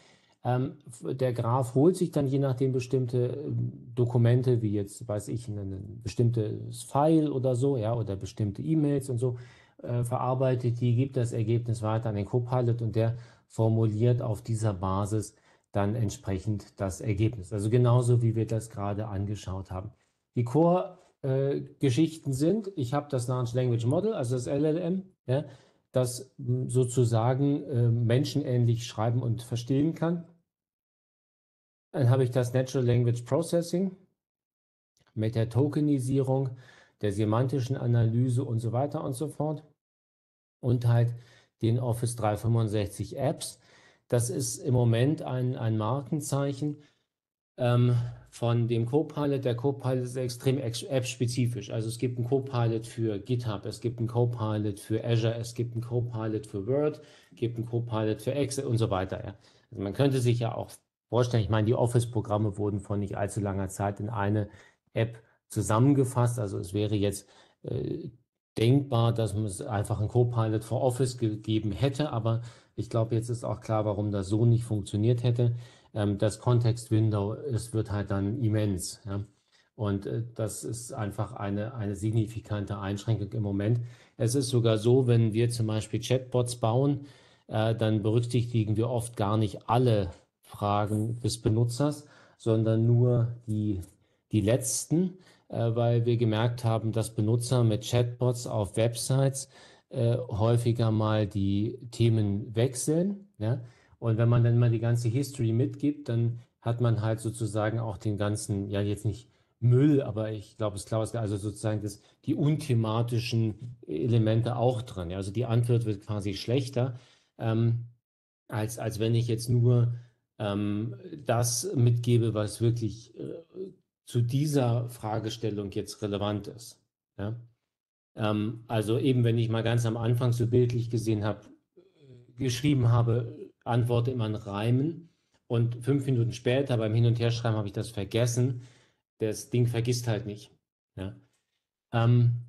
Der Graph holt sich dann je nachdem bestimmte Dokumente, wie jetzt, weiß ich, ein bestimmtes File oder so, ja, oder bestimmte E-Mails und so, verarbeitet die, gibt das Ergebnis weiter an den Copilot und der formuliert auf dieser Basis dann entsprechend das Ergebnis. Also genauso, wie wir das gerade angeschaut haben. Die Core-Geschichten sind, ich habe das Large Language Model, also das LLM, ja, das sozusagen menschenähnlich schreiben und verstehen kann. Dann habe ich das Natural Language Processing mit der Tokenisierung, der semantischen Analyse und so weiter und so fort. Und halt den Office 365 Apps. Das ist im Moment ein Markenzeichen von dem Copilot. Der Copilot ist extrem app-spezifisch. Also es gibt einen Copilot für GitHub, es gibt einen Copilot für Azure, es gibt einen Copilot für Word, es gibt einen Copilot für Excel und so weiter. Ja. Also man könnte sich ja auch vorstellen, ich meine, die Office-Programme wurden vor nicht allzu langer Zeit in eine App zusammengefasst. Also es wäre jetzt denkbar, dass es einfach einen Copilot für Office gegeben hätte, aber ich glaube, jetzt ist auch klar, warum das so nicht funktioniert hätte. Das Context-Window, es wird halt dann immens. Ja? Und das ist einfach eine signifikante Einschränkung im Moment. Es ist sogar so, wenn wir zum Beispiel Chatbots bauen, dann berücksichtigen wir oft gar nicht alle Fragen des Benutzers, sondern nur die letzten, weil wir gemerkt haben, dass Benutzer mit Chatbots auf Websites häufiger mal die Themen wechseln. Ja? Und wenn man dann mal die ganze History mitgibt, dann hat man halt sozusagen auch den ganzen, ja jetzt nicht Müll, aber ich glaube, es ist klar, also sozusagen die unthematischen Elemente auch drin. Ja? Also die Antwort wird quasi schlechter, ähm, als wenn ich jetzt nur das mitgebe, was wirklich zu dieser Fragestellung jetzt relevant ist. Ja? Also eben, wenn ich mal ganz am Anfang so bildlich gesehen habe, geschrieben habe, antworte immer in Reimen und 5 Minuten später beim Hin- und Herschreiben habe ich das vergessen. Das Ding vergisst halt nicht. Ja? Ähm,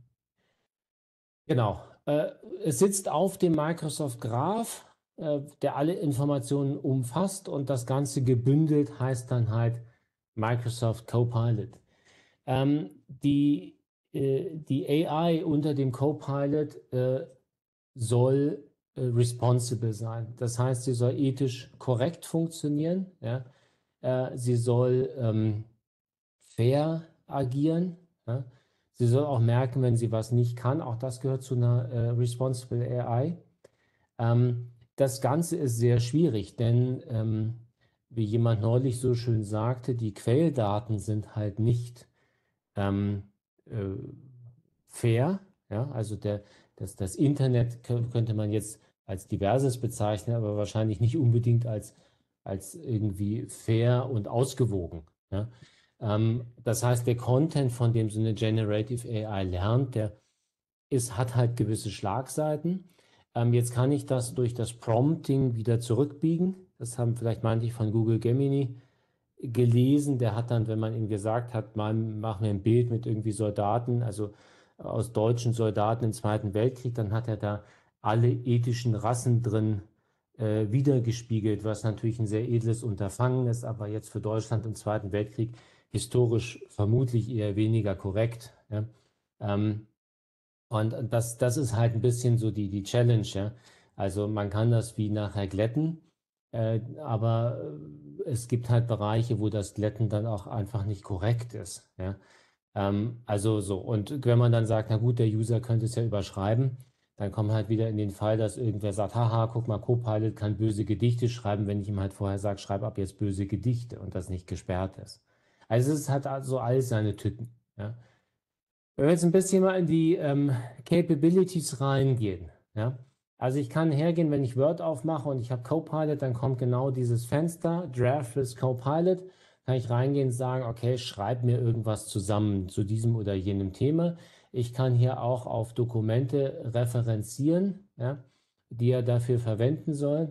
genau. Es sitzt auf dem Microsoft Graph, der alle Informationen umfasst und das Ganze gebündelt heißt dann halt Microsoft Copilot. Die AI unter dem Copilot soll responsible sein. Das heißt, sie soll ethisch korrekt funktionieren. Ja? Sie soll fair agieren. Ja? Sie soll auch merken, wenn sie was nicht kann. Auch das gehört zu einer responsible AI. Das Ganze ist sehr schwierig, denn wie jemand neulich so schön sagte, die Quelldaten sind halt nicht ähm, äh, fair. Ja? Also das Internet könnte man jetzt als diverses bezeichnen, aber wahrscheinlich nicht unbedingt als irgendwie fair und ausgewogen. Ja? Das heißt, der Content, von dem so eine Generative AI lernt, hat halt gewisse Schlagseiten. Jetzt kann ich das durch das Prompting wieder zurückbiegen. Das haben vielleicht manche von Google Gemini gelesen. Der hat dann, wenn man ihm gesagt hat, mach mir ein Bild mit irgendwie Soldaten, also aus deutschen Soldaten im Zweiten Weltkrieg, dann hat er da alle ethischen Rassen drin wiedergespiegelt, was natürlich ein sehr edles Unterfangen ist, aber jetzt für Deutschland im Zweiten Weltkrieg historisch vermutlich eher weniger korrekt. Ja? Ähm, und das ist halt ein bisschen so die Challenge, ja. Also man kann das wie nachher glätten, aber es gibt halt Bereiche, wo das Glätten dann auch einfach nicht korrekt ist, ja. Also so, und wenn man dann sagt, na gut, der User könnte es ja überschreiben, dann kommt halt wieder in den Fall, dass irgendwer sagt, haha, guck mal, Copilot kann böse Gedichte schreiben, wenn ich ihm halt vorher sage, schreib ab jetzt böse Gedichte und das nicht gesperrt ist. Also es hat also alles seine Tücken, ja. Wenn wir jetzt ein bisschen mal in die Capabilities reingehen, ja. Also ich kann hergehen, wenn ich Word aufmache und ich habe Copilot, dann kommt genau dieses Fenster, Draft with Copilot. Kann ich reingehen und sagen, okay, schreib mir irgendwas zusammen zu diesem oder jenem Thema. Ich kann hier auch auf Dokumente referenzieren, ja, die er dafür verwenden soll.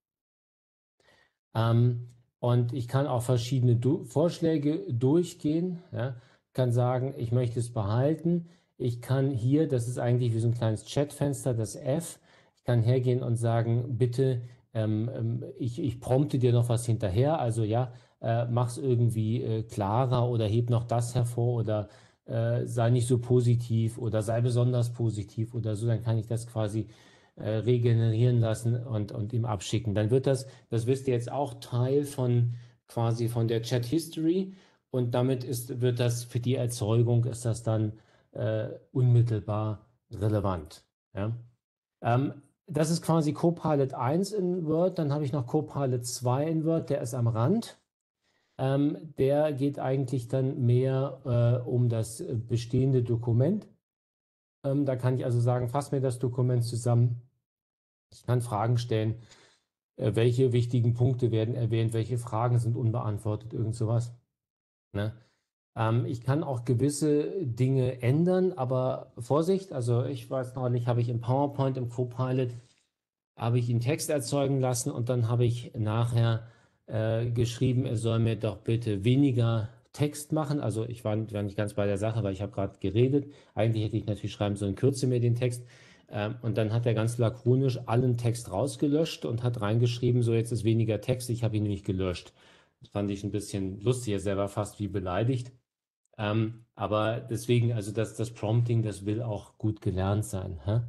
Und ich kann auch verschiedene Vorschläge durchgehen. Ja. Ich kann sagen, ich möchte es behalten. Ich kann hier, das ist eigentlich wie so ein kleines Chatfenster, das F. Ich kann hergehen und sagen, bitte, ich prompte dir noch was hinterher. Also ja, mach's irgendwie klarer oder heb noch das hervor oder sei nicht so positiv oder sei besonders positiv oder so. Dann kann ich das quasi regenerieren lassen und ihm abschicken. Dann wird das wisst ihr jetzt auch, Teil von quasi von der Chat History und damit wird das für die Erzeugung ist das dann unmittelbar relevant. Ja? Das ist quasi Copilot 1 in Word, dann habe ich noch Copilot 2 in Word, der ist am Rand. Der geht eigentlich dann mehr um das bestehende Dokument. Da kann ich also sagen, fass mir das Dokument zusammen. Ich kann Fragen stellen. Welche wichtigen Punkte werden erwähnt? Welche Fragen sind unbeantwortet? Irgend sowas. Ne? Ich kann auch gewisse Dinge ändern, aber Vorsicht, also ich weiß neulich, habe ich im PowerPoint im Copilot, habe ich ihn Text erzeugen lassen und dann habe ich nachher geschrieben, er soll mir doch bitte weniger Text machen. Also ich war nicht ganz bei der Sache, weil ich habe gerade geredet. Eigentlich hätte ich natürlich schreiben sollen, kürze mir den Text. Und dann hat er ganz lakonisch allen Text rausgelöscht und hat reingeschrieben, so jetzt ist weniger Text, ich habe ihn nämlich gelöscht. Das fand ich ein bisschen lustig, er selber fast wie beleidigt. Aber deswegen, also das Prompting, das will auch gut gelernt sein. Hä?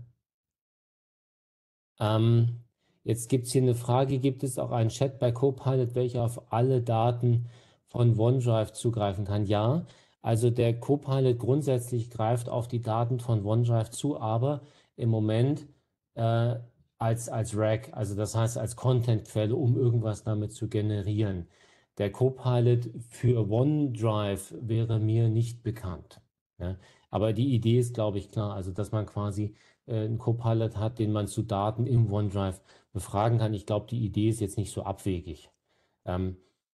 Ähm, Jetzt gibt es hier eine Frage, gibt es auch einen Chat bei Copilot, welcher auf alle Daten von OneDrive zugreifen kann? Ja, also der Copilot grundsätzlich greift auf die Daten von OneDrive zu, aber im Moment äh, als RAG, also das heißt als Contentquelle, um irgendwas damit zu generieren. Der Copilot für OneDrive wäre mir nicht bekannt. Ja? Aber die Idee ist, glaube ich, klar, also dass man quasi einen Copilot hat, den man zu Daten im OneDrive befragen kann. Ich glaube, die Idee ist jetzt nicht so abwegig. Ähm,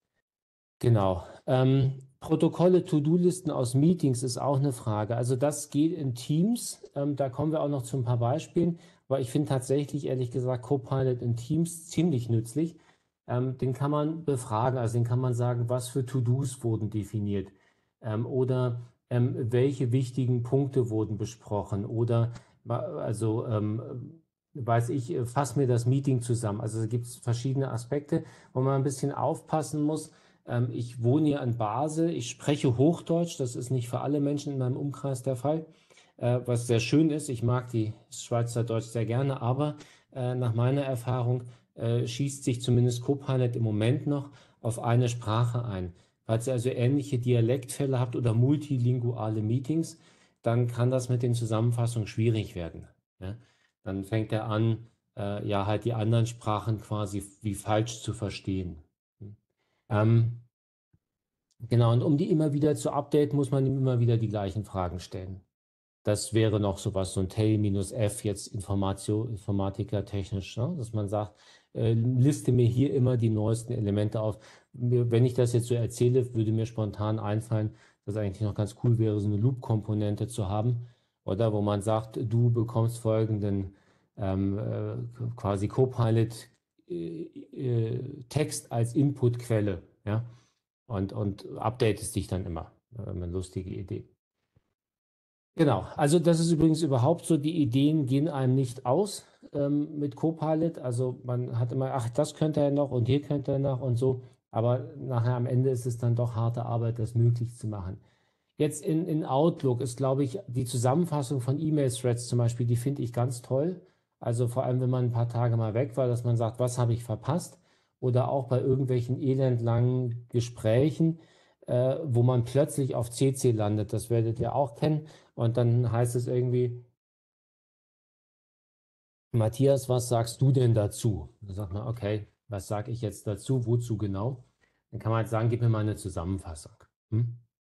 genau. Protokolle, To-Do-Listen aus Meetings ist auch eine Frage. Also das geht in Teams. Da kommen wir auch noch zu ein paar Beispielen. Aber ich finde tatsächlich, ehrlich gesagt, Copilot in Teams ziemlich nützlich. Den kann man befragen. Also den kann man sagen, was für To-Dos wurden definiert. Oder welche wichtigen Punkte wurden besprochen. Oder also weiß ich, fass mir das Meeting zusammen. Also da gibt es verschiedene Aspekte, wo man ein bisschen aufpassen muss. Ich wohne hier in Basel, ich spreche Hochdeutsch, das ist nicht für alle Menschen in meinem Umkreis der Fall, was sehr schön ist. Ich mag die Schweizerdeutsch sehr gerne, aber nach meiner Erfahrung schießt sich zumindest Copilot im Moment noch auf eine Sprache ein. Falls ihr also ähnliche Dialektfälle habt oder multilinguale Meetings, dann kann das mit den Zusammenfassungen schwierig werden. Ja? Dann fängt er an, ja, halt die anderen Sprachen quasi wie falsch zu verstehen. Ähm, genau, und um die immer wieder zu updaten, muss man ihm immer wieder die gleichen Fragen stellen. Das wäre noch sowas, so ein Tail-F jetzt Informatiker technisch, ne? Dass man sagt, liste mir hier immer die neuesten Elemente auf. Wenn ich das jetzt so erzähle, würde mir spontan einfallen, dass eigentlich noch ganz cool wäre, so eine Loop-Komponente zu haben, oder wo man sagt, du bekommst folgenden quasi Copilot Text als Inputquelle, ja, und updatest dich dann immer. Eine lustige Idee. Genau, also das ist übrigens überhaupt so, die Ideen gehen einem nicht aus mit Copilot. Also man hat immer, ach, das könnte er noch und hier könnte er noch und so. Aber nachher am Ende ist es dann doch harte Arbeit, das möglich zu machen. Jetzt in Outlook ist, glaube ich, die Zusammenfassung von E-Mail-Threads zum Beispiel, die finde ich ganz toll. Also vor allem, wenn man ein paar Tage mal weg war, dass man sagt, was habe ich verpasst? Oder auch bei irgendwelchen elendlangen Gesprächen, wo man plötzlich auf CC landet. Das werdet ihr auch kennen. Und dann heißt es irgendwie, Matthias, was sagst du denn dazu? Dann sagt man, okay, was sage ich jetzt dazu? Wozu genau? Dann kann man halt sagen, gib mir mal eine Zusammenfassung. Hm?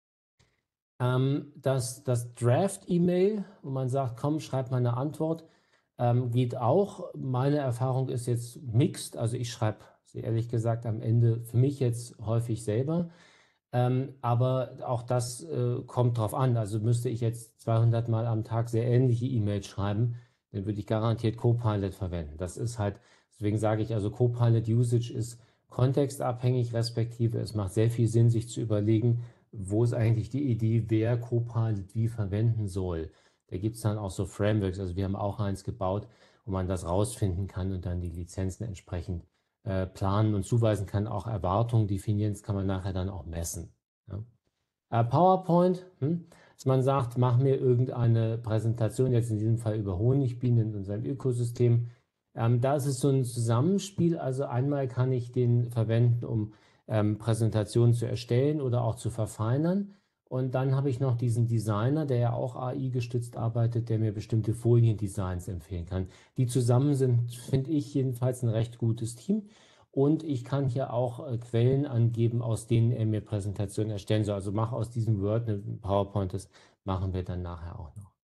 Das Draft-E-Mail, wo man sagt, komm, schreib mal eine Antwort, geht auch. Meine Erfahrung ist jetzt mixed. Also ich schreibe, ehrlich gesagt, am Ende für mich jetzt häufig selber. Aber auch das kommt drauf an. Also müsste ich jetzt 200 Mal am Tag sehr ähnliche E-Mails schreiben, dann würde ich garantiert Copilot verwenden. Das ist halt, deswegen sage ich also, Copilot Usage ist kontextabhängig, respektive es macht sehr viel Sinn, sich zu überlegen, wo ist eigentlich die Idee, wer Copilot wie verwenden soll. Da gibt es dann auch so Frameworks. Also wir haben auch eins gebaut, wo man das rausfinden kann und dann die Lizenzen entsprechend planen und zuweisen kann, auch Erwartungen definieren. Das kann man nachher dann auch messen. Ja. PowerPoint, dass man sagt, mach mir irgendeine Präsentation, jetzt in diesem Fall über Honigbienen in unserem Ökosystem. Da ist es so ein Zusammenspiel. Also einmal kann ich den verwenden, um Präsentationen zu erstellen oder auch zu verfeinern. Und dann habe ich noch diesen Designer, der ja auch AI-gestützt arbeitet, der mir bestimmte Foliendesigns empfehlen kann. Die zusammen sind, finde ich, jedenfalls ein recht gutes Team. Und ich kann hier auch Quellen angeben, aus denen er mir Präsentationen erstellen soll. Also mache aus diesem Word eine PowerPoint, das machen wir dann nachher auch noch.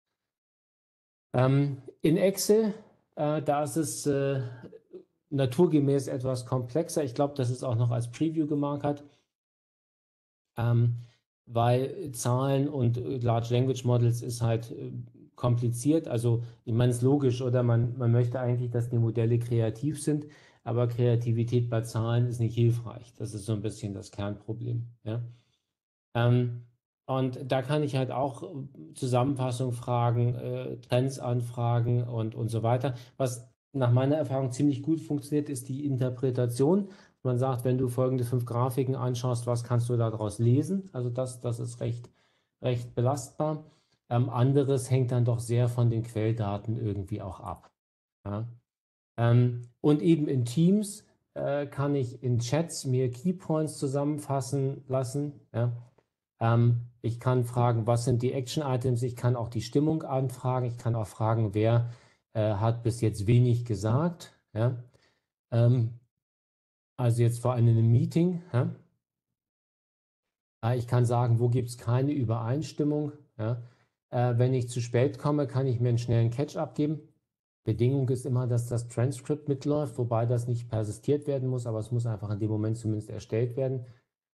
In Excel, da ist es naturgemäß etwas komplexer. Ich glaube, das ist auch noch als Preview gemarkert, weil Zahlen und Large Language Models ist halt kompliziert. Also ich meine, es ist logisch, oder man möchte eigentlich, dass die Modelle kreativ sind, aber Kreativität bei Zahlen ist nicht hilfreich. Das ist so ein bisschen das Kernproblem. Ja? Ähm, und da kann ich halt auch Zusammenfassung fragen, Trends anfragen und so weiter. Was nach meiner Erfahrung ziemlich gut funktioniert, ist die Interpretation. Man sagt, wenn du folgende 5 Grafiken anschaust, was kannst du daraus lesen? Also das ist recht belastbar. Anderes hängt dann doch sehr von den Quelldaten irgendwie auch ab. Ja? Und eben in Teams kann ich in Chats mir Keypoints zusammenfassen lassen. Ja? Ich kann fragen, was sind die Action-Items? Ich kann auch die Stimmung anfragen. Ich kann auch fragen, wer hat bis jetzt wenig gesagt. Ja? Ähm, also jetzt vor allem in einem Meeting. Ja? Ich kann sagen, wo gibt es keine Übereinstimmung. Ja? Wenn ich zu spät komme, kann ich mir einen schnellen Catch-up geben. Bedingung ist immer, dass das Transcript mitläuft, wobei das nicht persistiert werden muss, aber es muss einfach in dem Moment zumindest erstellt werden.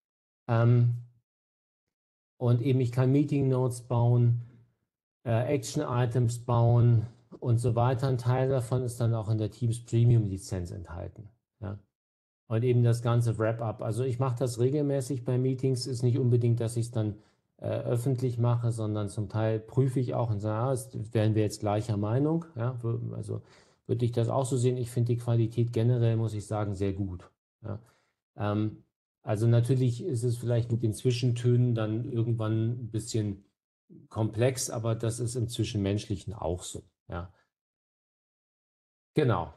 Und eben ich kann Meeting Notes bauen, Action Items bauen und so weiter. Ein Teil davon ist dann auch in der Teams Premium Lizenz enthalten. Ja. Und eben das ganze Wrap-up. Also ich mache das regelmäßig bei Meetings. Ist nicht unbedingt, dass ich es dann öffentlich mache, sondern zum Teil prüfe ich auch und sage, wären wir jetzt gleicher Meinung. Ja, also würde ich das auch so sehen. Ich finde die Qualität generell, muss ich sagen, sehr gut. Ja. Ähm, also natürlich ist es vielleicht mit den Zwischentönen dann irgendwann ein bisschen komplex, aber das ist im Zwischenmenschlichen auch so. Ja, genau.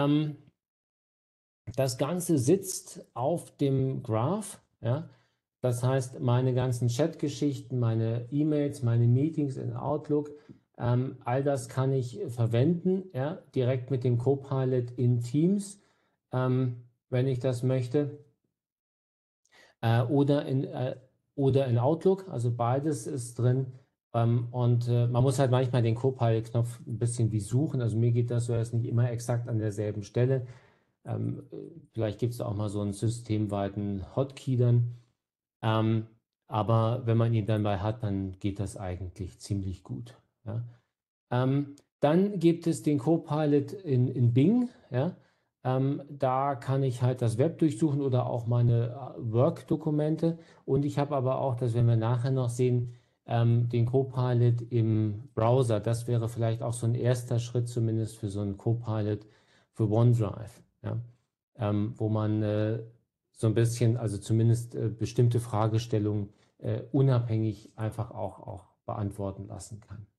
Das Ganze sitzt auf dem Graph. Ja? Das heißt, meine ganzen Chat-Geschichten, meine E-Mails, meine Meetings in Outlook, all das kann ich verwenden, ja? Direkt mit dem Copilot in Teams, wenn ich das möchte, äh, oder, in, äh, oder in Outlook. Also beides ist drin. Und man muss halt manchmal den Copilot-Knopf ein bisschen wie suchen. Also mir geht das so, er ist nicht immer exakt an derselben Stelle. Ähm, Vielleicht gibt es auch mal so einen systemweiten Hotkey dann. Ähm, aber wenn man ihn dann mal hat, dann geht das eigentlich ziemlich gut. Ja? Dann gibt es den Copilot in Bing. Ja? Da kann ich halt das Web durchsuchen oder auch meine Work-Dokumente. Und ich habe aber auch, das werden wir nachher noch sehen, den Copilot im Browser. Das wäre vielleicht auch so ein erster Schritt zumindest für so einen Copilot für OneDrive. Ja? Wo man so ein bisschen, also zumindest bestimmte Fragestellungen unabhängig einfach auch beantworten lassen kann.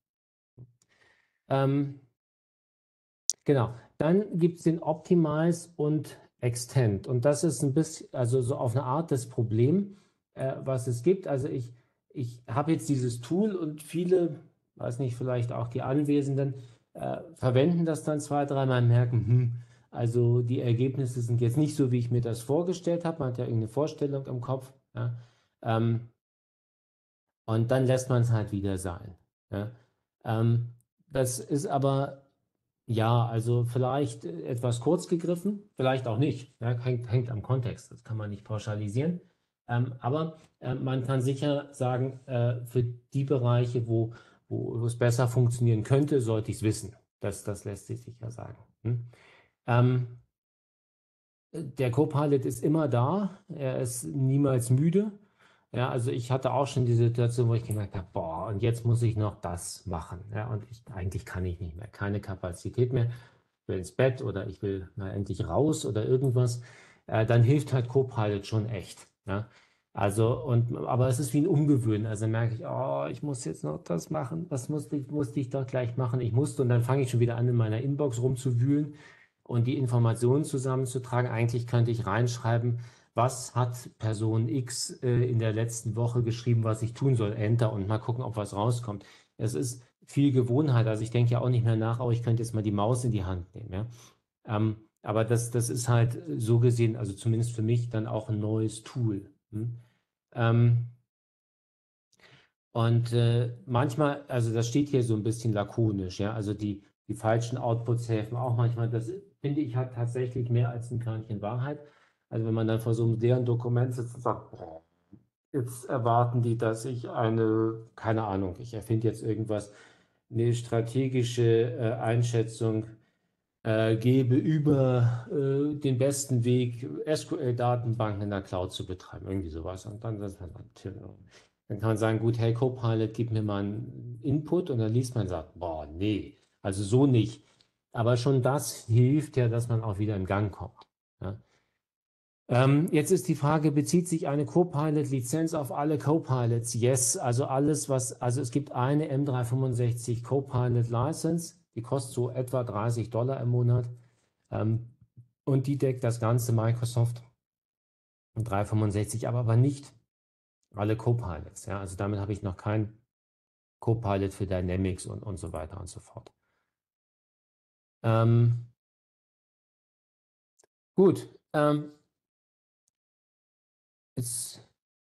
Ähm, genau. Dann gibt es den Optimize und Extend. Und das ist ein bisschen, also so auf eine Art das Problem, was es gibt. Also ich habe jetzt dieses Tool und viele, weiß nicht, vielleicht auch die Anwesenden, verwenden das dann 2, 3 Mal, merken, also die Ergebnisse sind jetzt nicht so, wie ich mir das vorgestellt habe. Man hat ja irgendeine Vorstellung im Kopf. Ja? Ähm, und dann lässt man es halt wieder sein. Ja? Ähm, Das ist aber, ja, also vielleicht etwas kurz gegriffen, vielleicht auch nicht. Ja? Hängt am Kontext, das kann man nicht pauschalisieren. Aber man kann sicher sagen, für die Bereiche, wo es besser funktionieren könnte, sollte ich es wissen. Das lässt sich sicher sagen. Ähm, Der Copilot ist immer da, er ist niemals müde. Ja, also ich hatte auch schon die Situation, wo ich gemerkt habe, boah, und jetzt muss ich noch das machen. Ja, und eigentlich kann ich nicht mehr, keine Kapazität mehr. Ich will ins Bett oder ich will mal endlich raus oder irgendwas. Dann hilft halt Copilot schon echt. Ja, also, aber es ist wie ein Umgewöhnen. Also merke ich, oh, ich muss jetzt noch das machen. Was musste ich doch gleich machen? Ich musste, und dann fange ich schon wieder an, in meiner Inbox rumzuwühlen und die Informationen zusammenzutragen. Eigentlich könnte ich reinschreiben, was hat Person X in der letzten Woche geschrieben, was ich tun soll? Enter und mal gucken, ob was rauskommt. Es ist viel Gewohnheit. Also ich denke ja auch nicht mehr nach, oh, ich könnte jetzt mal die Maus in die Hand nehmen. Ja? Aber das ist halt so gesehen, also zumindest für mich, dann auch ein neues Tool. Hm? Ähm, und manchmal, also das steht hier so ein bisschen lakonisch, ja, also die falschen Outputs helfen auch manchmal. Das finde ich hat tatsächlich mehr als ein Körnchen Wahrheit. Also wenn man dann vor so einem leeren Dokument sitzt und sagt, boah, jetzt erwarten die, dass ich keine Ahnung, ich erfinde jetzt irgendwas, eine strategische Einschätzung gebe über den besten Weg, SQL-Datenbanken in der Cloud zu betreiben, irgendwie sowas. Und dann kann man sagen, gut, hey Copilot, gib mir mal einen Input und dann liest man und sagt, boah, nee, also so nicht. Aber schon das hilft ja, dass man auch wieder in Gang kommt. Ja? Jetzt ist die Frage, bezieht sich eine Copilot-Lizenz auf alle Copilots? Yes, also alles, also es gibt eine M365 Copilot License, die kostet so etwa $30 im Monat. Ähm, und die deckt das ganze Microsoft 365, aber nicht alle Copilots. Ja? Also damit habe ich noch kein Copilot für Dynamics und so weiter und so fort. Ähm, gut, jetzt,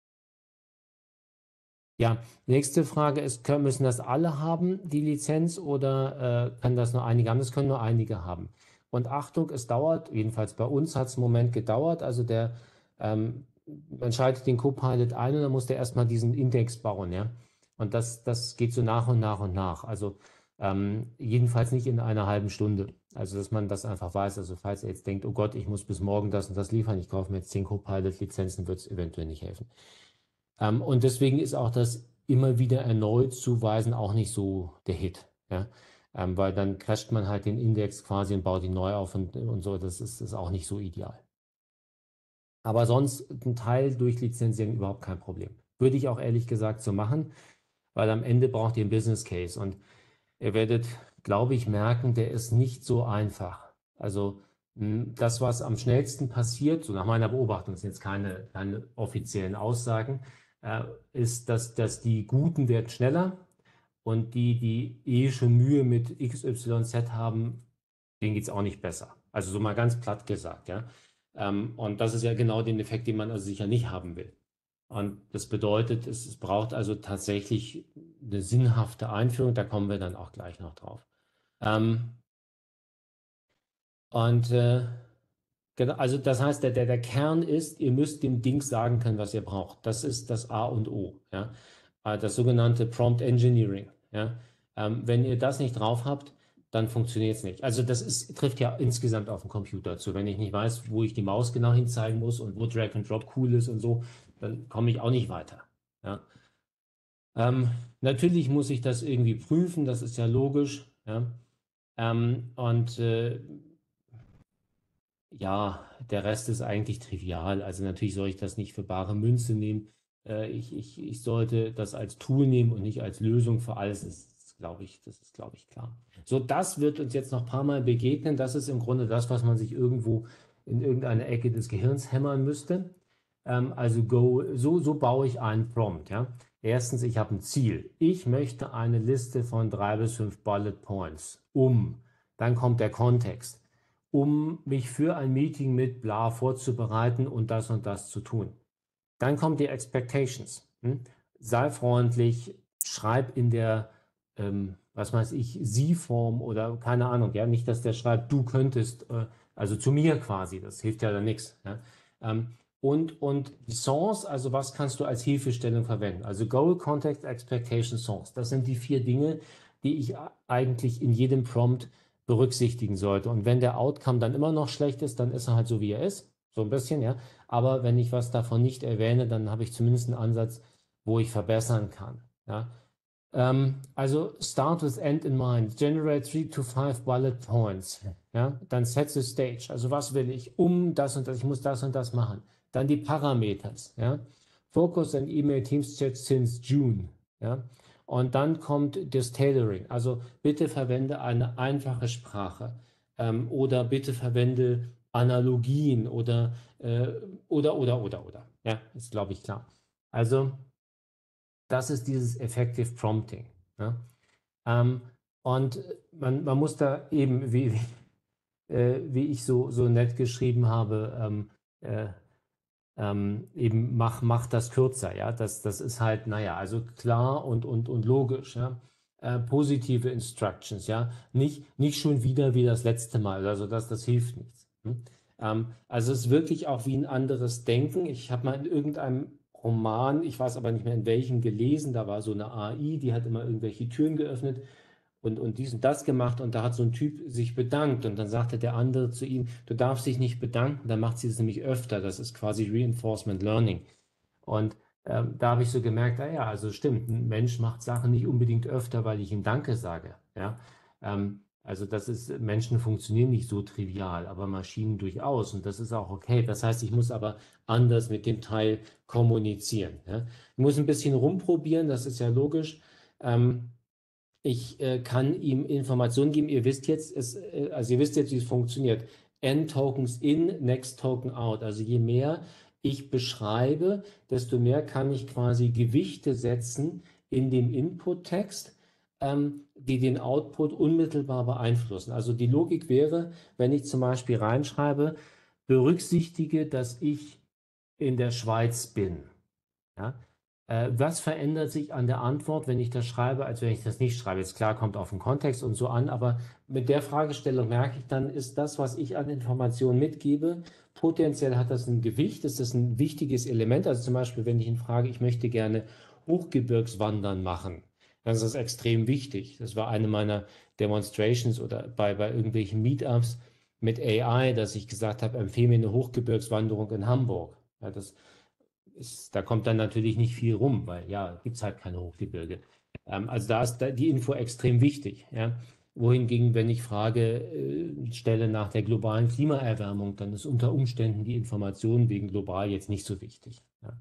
ja, nächste Frage ist, müssen das alle haben, die Lizenz, oder können das nur einige haben? Das können nur einige haben. Und Achtung, es dauert, jedenfalls bei uns hat es einen Moment gedauert, also man schaltet den Copilot ein und dann muss der erstmal diesen Index bauen, ja. Und das geht so nach und nach und nach. Also jedenfalls nicht in einer halben Stunde. Also dass man das einfach weiß. Also falls er jetzt denkt, oh Gott, ich muss bis morgen das und das liefern, ich kaufe mir jetzt 10 Copilot-Lizenzen, wird es eventuell nicht helfen. Und deswegen ist auch das immer wieder erneut zuweisen auch nicht so der Hit. Ja? Weil dann crasht man halt den Index quasi und baut ihn neu auf und so. Das ist auch nicht so ideal. Aber sonst ein Teil durchlizenzieren überhaupt kein Problem. Würde ich auch ehrlich gesagt so machen, weil am Ende braucht ihr einen Business Case und ihr werdet, glaube ich, merken, der ist nicht so einfach. Also das, was am schnellsten passiert, so nach meiner Beobachtung, sind jetzt keine offiziellen Aussagen, äh, ist, dass die Guten werden schneller und die eh schon Mühe mit XYZ haben, denen geht es auch nicht besser. Also so mal ganz platt gesagt, ja. Und das ist ja genau den Effekt, den man also sicher nicht haben will. Und das bedeutet, es braucht also tatsächlich eine sinnhafte Einführung, da kommen wir dann auch gleich noch drauf. Ähm, und genau, also das heißt, der Kern ist, ihr müsst dem Ding sagen können, was ihr braucht. Das ist das A und O, ja. Das sogenannte Prompt Engineering, ja. Wenn ihr das nicht drauf habt, dann funktioniert es nicht. Also trifft ja insgesamt auf den Computer zu. Wenn ich nicht weiß, wo ich die Maus genau hinzeigen muss und wo Drag and Drop cool ist und so, dann komme ich auch nicht weiter. Ja. Natürlich muss ich das irgendwie prüfen, das ist ja logisch. Ja. Und ja, der Rest ist eigentlich trivial. Also natürlich soll ich das nicht für bare Münze nehmen. Ich sollte das als Tool nehmen und nicht als Lösung für alles. Das ist, glaube ich, klar. So, das wird uns jetzt noch ein paar Mal begegnen. Das ist im Grunde das, was man sich irgendwo in irgendeine Ecke des Gehirns hämmern müsste. Also so baue ich einen Prompt. Ja? Erstens, ich habe ein Ziel. Ich möchte eine Liste von 3 bis 5 Bullet Points Dann kommt der Kontext, mich für ein Meeting mit bla vorzubereiten und das zu tun. Dann kommt die Expectations. Sei freundlich, schreib in der, was weiß ich, Sie-Form oder keine Ahnung, ja, nicht, dass der schreibt, du könntest, also zu mir quasi, das hilft ja dann nichts. Ja? Und die Songs, also was kannst du als Hilfestellung verwenden? Also Goal, Context, Expectation, Songs. Das sind die 4 Dinge, die ich eigentlich in jedem Prompt berücksichtigen sollte. Und wenn der Outcome dann immer noch schlecht ist, dann ist er halt so, wie er ist. so ein bisschen, ja. Aber wenn ich was davon nicht erwähne, dann habe ich zumindest einen Ansatz, wo ich verbessern kann, ja. Also start with end in mind. Generate 3 to 5 bullet points. Ja, dann set the stage. Also was will ich um das und das? Ich muss das und das machen. Dann die Parameters. Ja, Focus on email Teams chat since June. Ja, und dann kommt das Tailoring. Also bitte verwende eine einfache Sprache oder bitte verwende Analogien oder. Ja, ist glaube ich klar. Also das ist dieses Effective Prompting. Ja? Ähm, und man muss da eben, wie ich so nett geschrieben habe, eben mach das kürzer. Ja? Das ist halt, naja, also klar und logisch. Ja? Positive Instructions, ja. Nicht schon wieder wie das letzte Mal. Also das hilft nichts. Hm? Also es ist wirklich auch wie ein anderes Denken. Ich habe mal in irgendeinem Roman, ich weiß aber nicht mehr in welchem, gelesen, da war so eine AI, die hat immer irgendwelche Türen geöffnet und dies und das gemacht und da hat so ein Typ sich bedankt und dann sagte der andere zu ihm, du darfst dich nicht bedanken, dann macht sie es nämlich öfter. Das ist quasi Reinforcement Learning. Und da habe ich so gemerkt, ja, also stimmt, ein Mensch macht Sachen nicht unbedingt öfter, weil ich ihm Danke sage. Ja? Also Menschen funktionieren nicht so trivial, aber Maschinen durchaus und das ist auch okay. Das heißt, ich muss aber anders mit dem Teil kommunizieren. Ja? Ich muss ein bisschen rumprobieren, das ist ja logisch. Ich kann ihm Informationen geben. Also ihr wisst jetzt, wie es funktioniert. N-Tokens in, Next Token out. Also je mehr ich beschreibe, desto mehr kann ich quasi Gewichte setzen in dem Input-Text, die den Output unmittelbar beeinflussen. Also die Logik wäre, wenn ich zum Beispiel reinschreibe, berücksichtige, dass ich in der Schweiz bin. Ja? Was verändert sich an der Antwort, wenn ich das schreibe, als wenn ich das nicht schreibe? Jetzt klar, kommt auf den Kontext und so an, aber mit der Fragestellung merke ich dann, ist das, was ich an Informationen mitgebe, potenziell hat das ein Gewicht, ist das ein wichtiges Element? Also zum Beispiel, wenn ich ihn frage, ich möchte gerne Hochgebirgswandern machen, dann ist das extrem wichtig. Das war eine meiner Demonstrations oder bei irgendwelchen Meetups mit AI, dass ich gesagt habe, empfehle mir eine Hochgebirgswanderung in Hamburg. Ja, da kommt dann natürlich nicht viel rum, weil ja, gibt es halt keine Hochgebirge. Also da ist die Info extrem wichtig. Ja? Wohingegen, wenn ich Frage stelle nach der globalen Klimaerwärmung, dann ist unter Umständen die Information wegen global jetzt nicht so wichtig. Ja?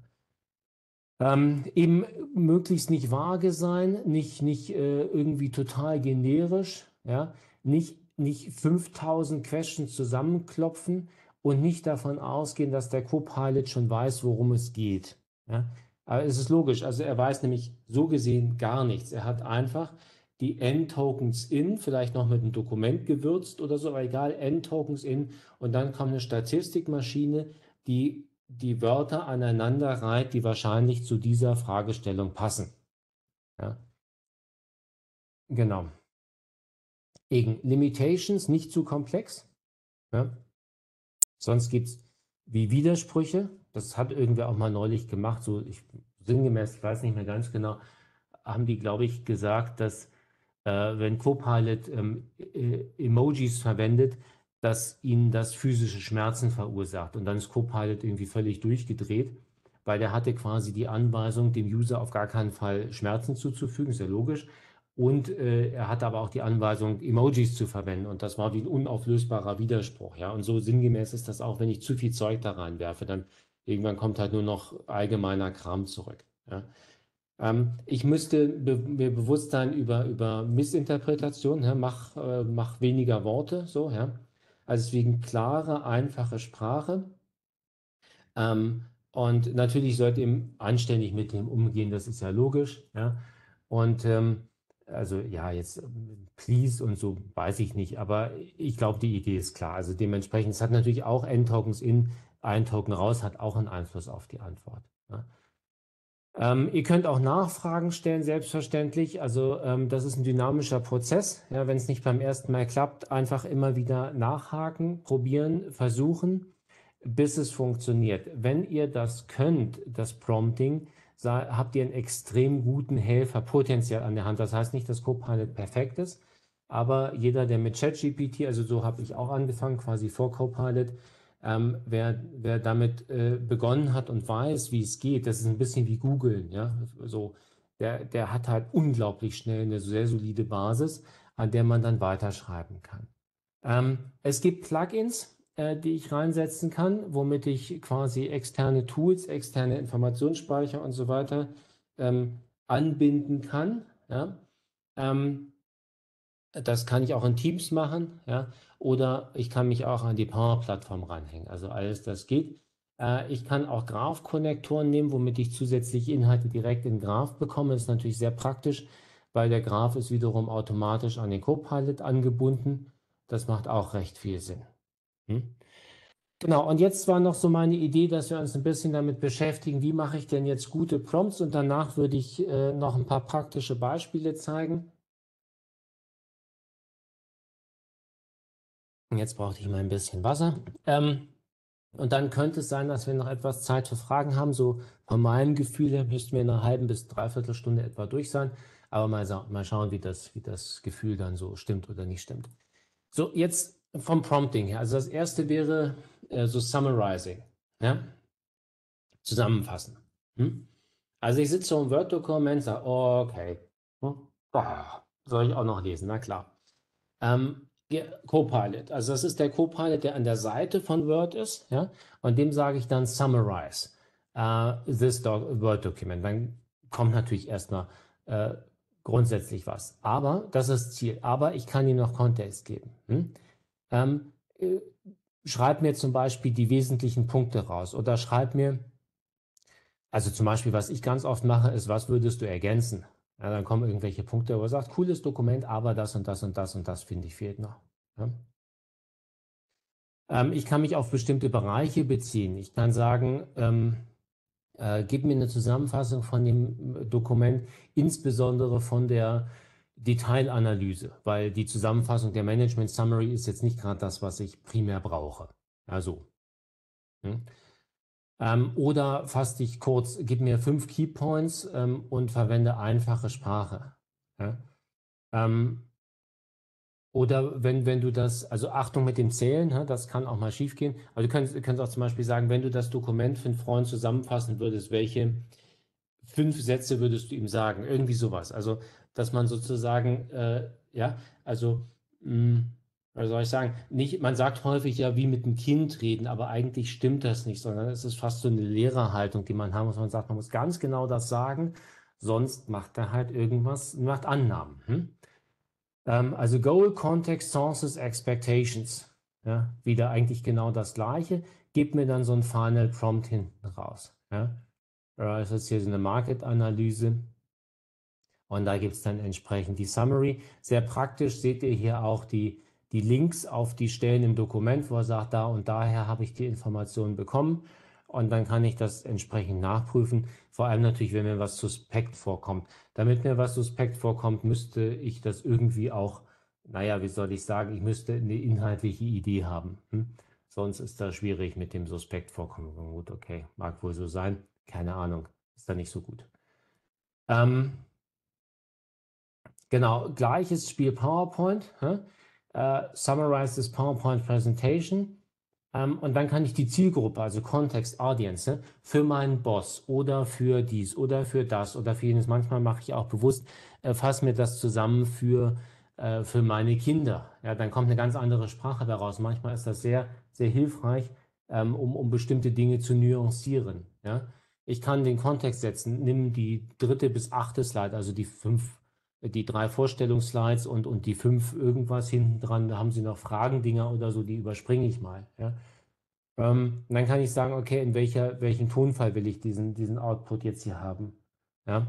Eben möglichst nicht vage sein, nicht irgendwie total generisch, ja? Nicht 5000 Questions zusammenklopfen und nicht davon ausgehen, dass der Copilot schon weiß, worum es geht. Ja? Aber es ist logisch, also er weiß nämlich so gesehen gar nichts. Er hat einfach die N-Tokens in, vielleicht noch mit einem Dokument gewürzt oder so, aber egal, N-Tokens in und dann kommt eine Statistikmaschine, die Wörter aneinander reiht, die wahrscheinlich zu dieser Fragestellung passen. Ja, genau. Wegen Limitations nicht zu komplex. Ja. Sonst gibt es wie Widersprüche. Das hat irgendwer auch mal neulich gemacht, sinngemäß, ich weiß nicht mehr ganz genau, haben die, glaube ich, gesagt, dass wenn Copilot Emojis verwendet, dass ihnen das physische Schmerzen verursacht. Und dann ist Copilot irgendwie völlig durchgedreht, weil der hatte quasi die Anweisung, dem User auf gar keinen Fall Schmerzen zuzufügen, ist ja logisch. Und er hatte aber auch die Anweisung, Emojis zu verwenden. Und das war wie ein unauflösbarer Widerspruch. Ja? Und so sinngemäß ist das auch, wenn ich zu viel Zeug da reinwerfe, dann irgendwann kommt halt nur noch allgemeiner Kram zurück. Ja? Ich müsste mir bewusst sein über Missinterpretation. Ja? Mach weniger Worte. So, ja? Also deswegen klare, einfache Sprache. Und natürlich sollte ihr anständig mit dem umgehen, das ist ja logisch. Ja? Und also ja, jetzt please und so weiß ich nicht, aber ich glaube, die Idee ist klar. Also dementsprechend, es hat natürlich auch N-Tokens in, ein Token raus, hat auch einen Einfluss auf die Antwort. Ja? Ihr könnt auch Nachfragen stellen, selbstverständlich. Also das ist ein dynamischer Prozess. Ja, wenn es nicht beim ersten Mal klappt, einfach immer wieder nachhaken, probieren, versuchen, bis es funktioniert. Wenn ihr das könnt, das Prompting, habt ihr einen extrem guten Helfer potenziell an der Hand. Das heißt nicht, dass Copilot perfekt ist, aber jeder, der mit ChatGPT, also so habe ich auch angefangen, quasi vor Copilot, Wer damit begonnen hat und weiß, wie es geht, das ist ein bisschen wie Googeln, ja, so, der hat halt unglaublich schnell eine sehr solide Basis, an der man dann weiterschreiben kann. Es gibt Plugins, die ich reinsetzen kann, womit ich quasi externe Tools, externe Informationsspeicher und so weiter anbinden kann. Ja? Ähm, Das kann ich auch in Teams machen, ja, oder ich kann mich auch an die Power-Plattform ranhängen. Also alles das geht. Ich kann auch Graph-Konnektoren nehmen, womit ich zusätzliche Inhalte direkt in Graph bekomme. Das ist natürlich sehr praktisch, weil der Graph ist wiederum automatisch an den Copilot angebunden. Das macht auch recht viel Sinn. Hm? Genau, und jetzt war noch so meine Idee, dass wir uns ein bisschen damit beschäftigen, wie mache ich denn jetzt gute Prompts, und danach würde ich noch ein paar praktische Beispiele zeigen. Jetzt brauchte ich mal ein bisschen Wasser. Und dann könnte es sein, dass wir noch etwas Zeit für Fragen haben. So von meinem Gefühl her müssten wir in einer halben bis dreiviertel Stunde etwa durch sein. Aber mal schauen, wie das Gefühl dann so stimmt oder nicht stimmt. So, jetzt vom Prompting her. Also das erste wäre so Summarizing. Ja? Zusammenfassen. Hm? Also ich sitze so im Word-Dokument, sage, oh, okay. Soll ich auch noch lesen? Na klar. Copilot. Also das ist der Copilot, der an der Seite von Word ist, ja, und dem sage ich dann Summarize this Word Document. Dann kommt natürlich erstmal äh, grundsätzlich was. Aber das ist das Ziel. Aber ich kann ihm noch Kontext geben. Ähm, äh, Schreib mir zum Beispiel die wesentlichen Punkte raus oder schreib mir, also zum Beispiel, was ich ganz oft mache, ist, was würdest du ergänzen? Ja, dann kommen irgendwelche Punkte, wo er sagt, cooles Dokument, aber das und das und das und das finde ich fehlt noch. Ja? Ich kann mich auf bestimmte Bereiche beziehen. Ich kann sagen, gib mir eine Zusammenfassung von dem Dokument, insbesondere von der Detailanalyse, weil die Zusammenfassung der Management Summary ist jetzt nicht gerade das, was ich primär brauche. Also, hm? Oder fass dich kurz, gib mir 5 Keypoints und verwende einfache Sprache. Ja? Ähm, Oder wenn du das, also Achtung mit dem Zählen, das kann auch mal schief gehen. Aber du kannst auch zum Beispiel sagen, wenn du das Dokument für einen Freund zusammenfassen würdest, welche 5 Sätze würdest du ihm sagen? Irgendwie sowas. Also, dass man sozusagen, ja, also, was soll ich sagen? Nicht, man sagt häufig ja, wie mit einem Kind reden, aber eigentlich stimmt das nicht, sondern es ist fast so eine Lehrerhaltung, die man haben muss. Man sagt, man muss ganz genau das sagen, sonst macht er halt irgendwas, macht Annahmen. Also Goal, Context, Sources, Expectations. Ja, wieder eigentlich genau das Gleiche. Gib mir dann so ein Final Prompt hinten raus. Ja. Das ist hier so eine Market-Analyse. Und da gibt es dann entsprechend die Summary. Sehr praktisch seht ihr hier auch die Links auf die Stellen im Dokument, wo er sagt, da und daher habe ich die Informationen bekommen. Und dann kann ich das entsprechend nachprüfen. Vor allem natürlich, wenn mir was suspekt vorkommt. Damit mir was suspekt vorkommt, müsste ich das irgendwie auch, naja, wie soll ich sagen, ich müsste eine inhaltliche Idee haben. Sonst ist das schwierig mit dem suspekt vorkommen. Gut, okay, mag wohl so sein. Keine Ahnung, ist da nicht so gut. Ähm, Genau, gleiches Spiel PowerPoint. Summarize this PowerPoint Presentation. Und dann kann ich die Zielgruppe, also Context, Audience, für meinen Boss oder für dies oder für das oder für jenes. Manchmal mache ich auch bewusst, fasse mir das zusammen für meine Kinder. Ja, dann kommt eine ganz andere Sprache daraus. Manchmal ist das sehr, sehr hilfreich, um bestimmte Dinge zu nuancieren. Ja? Ich kann den Kontext setzen, nimm die dritte bis achte Slide, also die 3 Vorstellungsslides und die 5 irgendwas hinten dran, da haben Sie noch Fragendinger oder so, die überspringe ich mal. Ja? Dann kann ich sagen, okay, welchen Tonfall will ich diesen Output jetzt hier haben? Ja?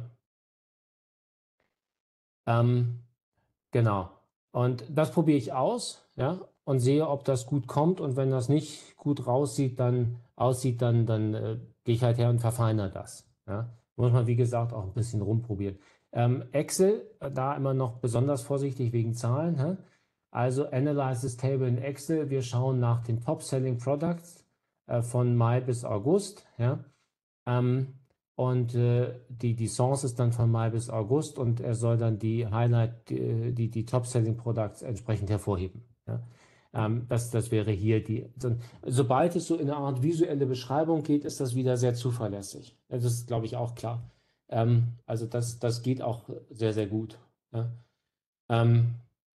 Ähm, genau. Und das probiere ich aus, ja, und sehe, ob das gut kommt. Und wenn das nicht gut aussieht, dann gehe ich halt her und verfeinere das. Ja. Muss man, wie gesagt, auch ein bisschen rumprobieren. Excel, da immer noch besonders vorsichtig wegen Zahlen. Hä? Also Analyze this table in Excel. Wir schauen nach den Top-Selling Products von Mai bis August. Ja. Ähm, und die Songs ist dann von Mai bis August, und er soll dann die Top-Selling Products entsprechend hervorheben. Ja? Das wäre hier sobald es so in eine Art visuelle Beschreibung geht, ist das wieder sehr zuverlässig. Das ist, glaube ich, auch klar. Also das geht auch sehr, sehr gut. Ja. Ähm,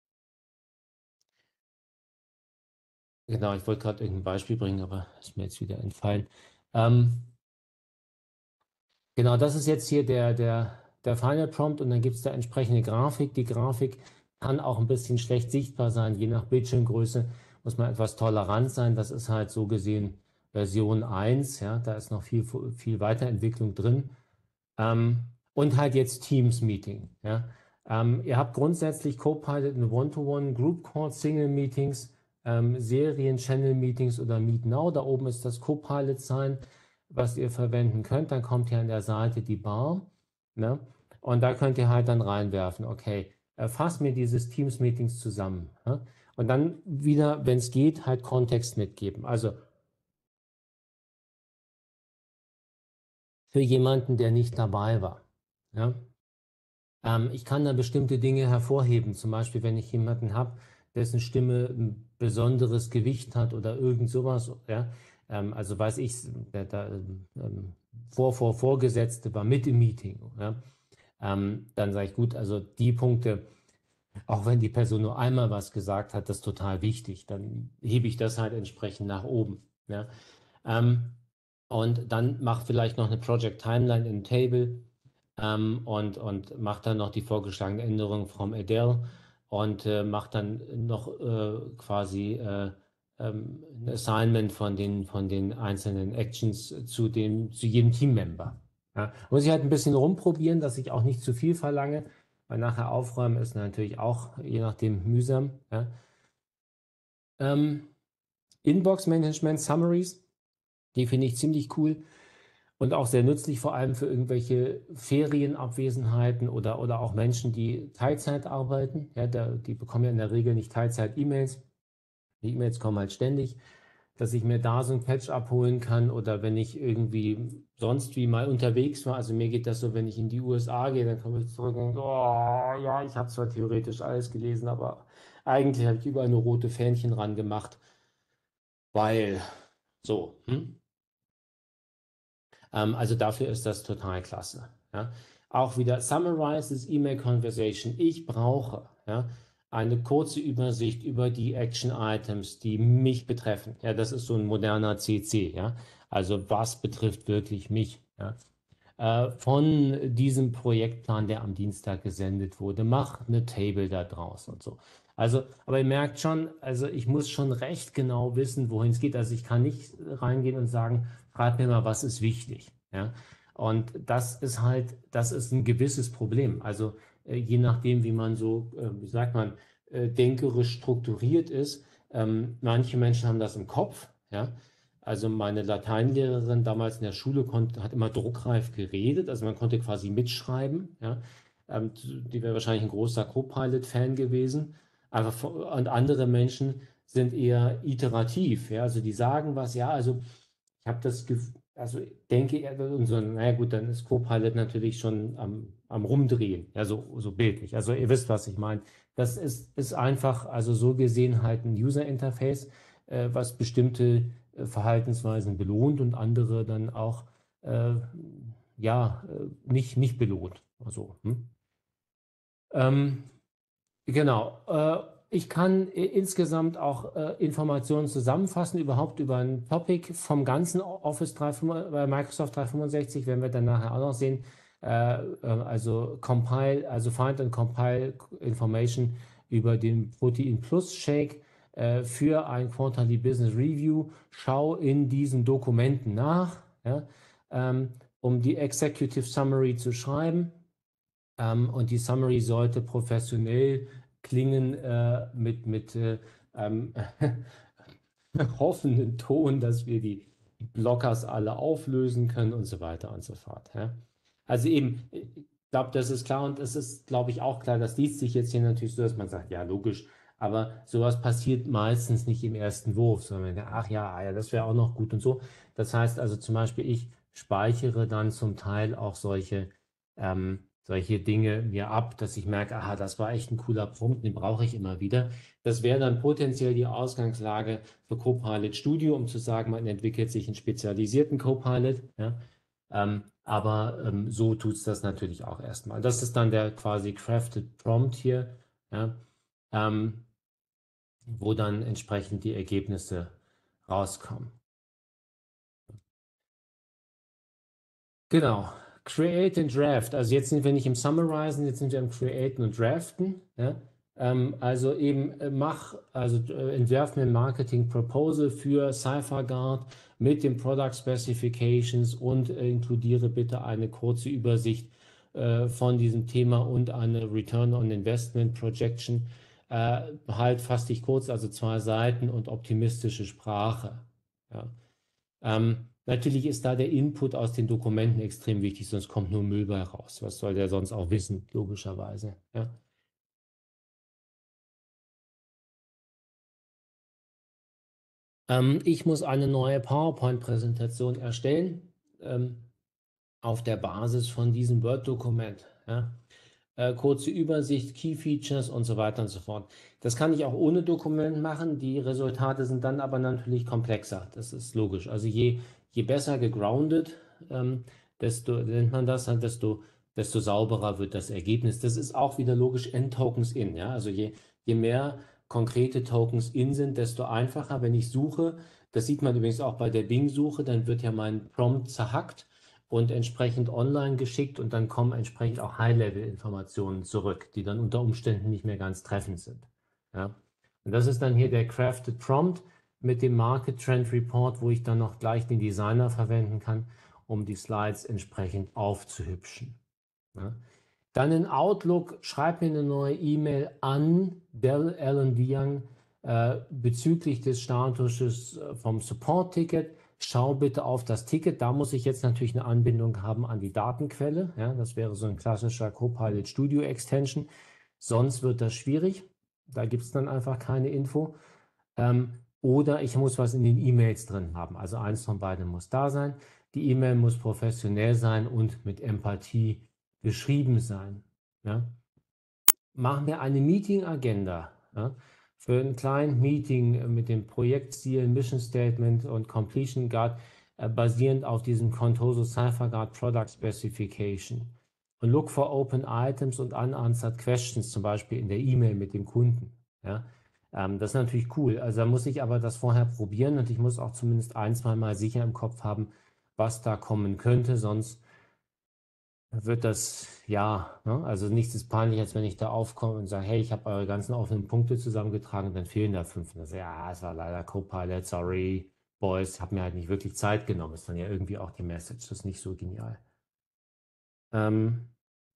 genau, ich wollte gerade irgendein Beispiel bringen, aber ist mir jetzt wieder entfallen. Ähm, genau, das ist jetzt hier der Final Prompt und dann gibt es da entsprechende Grafik. Die Grafik kann auch ein bisschen schlecht sichtbar sein, je nach Bildschirmgröße muss man etwas tolerant sein. Das ist halt so gesehen Version 1, ja, da ist noch viel Weiterentwicklung drin. Und halt jetzt Teams-Meeting. Ja. Ihr habt grundsätzlich Copilot in One-to-One, Group Calls, Single-Meetings, Serien-Channel-Meetings oder Meet Now. Da oben ist das Copilot-Sign, was ihr verwenden könnt. Dann kommt hier an der Seite die Bar. Ne? Und da könnt ihr halt dann reinwerfen, okay, fass mir dieses Teams-Meetings zusammen. Ja? Und dann wieder, wenn es geht, halt Kontext mitgeben. Also für jemanden, der nicht dabei war. Ja? Ich kann da bestimmte Dinge hervorheben, zum Beispiel, wenn ich jemanden habe, dessen Stimme ein besonderes Gewicht hat oder irgend sowas. Ja? Also weiß ich, Vorgesetzte war mit im Meeting. Ja? Dann sage ich, gut, also die Punkte, auch wenn die Person nur einmal was gesagt hat, das ist total wichtig. Dann hebe ich das halt entsprechend nach oben. Ja? Ähm, und dann mach vielleicht noch eine Project Timeline in Table und macht dann noch die vorgeschlagene Änderung from Adele und macht dann noch quasi ein Assignment von den einzelnen Actions zu jedem Teammember. Ja. Muss ich halt ein bisschen rumprobieren, dass ich auch nicht zu viel verlange, weil nachher aufräumen ist natürlich auch je nachdem mühsam. Ja. Ähm, Inbox Management Summaries, die finde ich ziemlich cool. Und auch sehr nützlich, vor allem für irgendwelche Ferienabwesenheiten oder auch Menschen, die Teilzeit arbeiten. Ja, die bekommen ja in der Regel nicht Teilzeit-E-Mails. Die E-Mails kommen halt ständig, dass ich mir da so ein Patch abholen kann oder wenn ich irgendwie sonst wie mal unterwegs war. Also mir geht das so, wenn ich in die USA gehe, dann komme ich zurück und oh, ja, ich habe zwar theoretisch alles gelesen, aber eigentlich habe ich überall nur rote Fähnchen ran gemacht, weil so. Also dafür ist das total klasse. Ja. Auch wieder Summarizes E-Mail Conversation. Ich brauche eine kurze Übersicht über die Action Items, die mich betreffen. Ja, das ist so ein moderner CC. Ja. Also was betrifft wirklich mich? Ja. Von diesem Projektplan, der am Dienstag gesendet wurde, mach eine Table da draus und so. Also, aber ihr merkt schon, also ich muss schon recht genau wissen, wohin es geht. Also ich kann nicht reingehen und sagen, frag mir mal, was ist wichtig. Ja? Und das ist halt, das ist ein gewisses Problem. Also je nachdem, wie man so, wie sagt man, denkerisch strukturiert ist, manche Menschen haben das im Kopf, ja. Also meine Lateinlehrerin damals in der Schule hat immer druckreif geredet, also man konnte quasi mitschreiben. Ja. Die wäre wahrscheinlich ein großer Copilot-Fan gewesen. Und andere Menschen sind eher iterativ. Ja. Also die sagen was, ja, also ich habe das Gefühl, also denke eher, und so, naja gut, dann ist Copilot natürlich schon am Rumdrehen, ja, so bildlich. Also ihr wisst, was ich meine. Das ist einfach, also so gesehen halt ein User-Interface, was bestimmte Verhaltensweisen belohnt und andere dann auch nicht belohnt. Also, ähm, genau. Ich kann insgesamt auch Informationen zusammenfassen, überhaupt über ein Topic vom ganzen Office 365, bei Microsoft 365, werden wir dann nachher auch noch sehen. Also Compile, also Find and Compile Information über den Protein Plus Shake für ein Quarterly Business Review. Schau in diesen Dokumenten nach, ja, um die Executive Summary zu schreiben. Und die Summary sollte professionell klingen mit hoffenden Ton, dass wir die Blockers alle auflösen können und so weiter und so fort. Ja. Also eben, ich glaube, das ist klar und es ist, glaube ich, auch klar, das liest sich jetzt hier natürlich so, dass man sagt, ja, logisch, aber sowas passiert meistens nicht im ersten Wurf, sondern man denkt, ach ja, ja, das wäre auch noch gut und so. Das heißt also zum Beispiel, ich speichere dann zum Teil auch solche solche Dinge mir ab, dass ich merke, aha, das war echt ein cooler Prompt, den brauche ich immer wieder. Das wäre dann potenziell die Ausgangslage für Copilot Studio, um zu sagen, man entwickelt sich einen spezialisierten Copilot. Ja? Aber so tut es das natürlich auch erstmal. Das ist dann der quasi Crafted Prompt hier, ja? Wo dann entsprechend die Ergebnisse rauskommen. Genau. Create and Draft. Also jetzt sind wir nicht im Summarisen, jetzt sind wir im Createn und Draften. Ja? Also eben entwerf mir ein Marketing Proposal für CypherGuard mit den Product Specifications und inkludiere bitte eine kurze Übersicht von diesem Thema und eine Return on Investment Projection. Halt fass dich kurz, also 2 Seiten und optimistische Sprache. Ja? Natürlich ist da der Input aus den Dokumenten extrem wichtig, sonst kommt nur Müll bei raus. Was soll der sonst auch wissen, logischerweise? Ja. Ich muss eine neue PowerPoint-Präsentation erstellen, auf der Basis von diesem Word-Dokument. Ja. Kurze Übersicht, Key Features und so weiter und so fort. Das kann ich auch ohne Dokument machen. Die Resultate sind dann aber natürlich komplexer. Das ist logisch. Also je besser gegroundet, desto, nennt man das, halt, desto sauberer wird das Ergebnis. Das ist auch wieder logisch N-Tokens in. Ja? Also je mehr konkrete Tokens in sind, desto einfacher. Wenn ich suche, das sieht man übrigens auch bei der Bing-Suche, dann wird ja mein Prompt zerhackt und entsprechend online geschickt und dann kommen entsprechend auch High-Level-Informationen zurück, die dann unter Umständen nicht mehr ganz treffend sind. Ja? Und das ist dann hier der Crafted Prompt mit dem Market Trend Report, wo ich dann noch gleich den Designer verwenden kann, um die Slides entsprechend aufzuhübschen. Ja? Dann in Outlook, schreib mir eine neue E-Mail an Del Alan Diang bezüglich des Statuses vom Support-Ticket. Schau bitte auf das Ticket. Da muss ich jetzt natürlich eine Anbindung haben an die Datenquelle. Ja, das wäre so ein klassischer Copilot Studio Extension. Sonst wird das schwierig. Da gibt es dann einfach keine Info. Oder ich muss was in den E-Mails drin haben. Also eins von beiden muss da sein. Die E-Mail muss professionell sein und mit Empathie geschrieben sein. Ja? Machen wir eine Meeting-Agenda, ja? Für ein kleines Meeting mit dem Projektziel, Mission Statement und Completion Guide basierend auf diesem Contoso CypherGuard Product Specification. Und look for open items und unanswered questions, zum Beispiel in der E-Mail mit dem Kunden. Ja? Das ist natürlich cool. Also da muss ich aber das vorher probieren und ich muss auch zumindest 1-2 Mal sicher im Kopf haben, was da kommen könnte, sonst wird das, ja, ne? Also nichts ist peinlich, als wenn ich da aufkomme und sage, hey, ich habe eure ganzen offenen Punkte zusammengetragen, dann fehlen da 5. Das, ja, es war leider Copilot, sorry, Boys, habe mir halt nicht wirklich Zeit genommen. Ist dann ja irgendwie auch die Message, das ist nicht so genial. Ähm,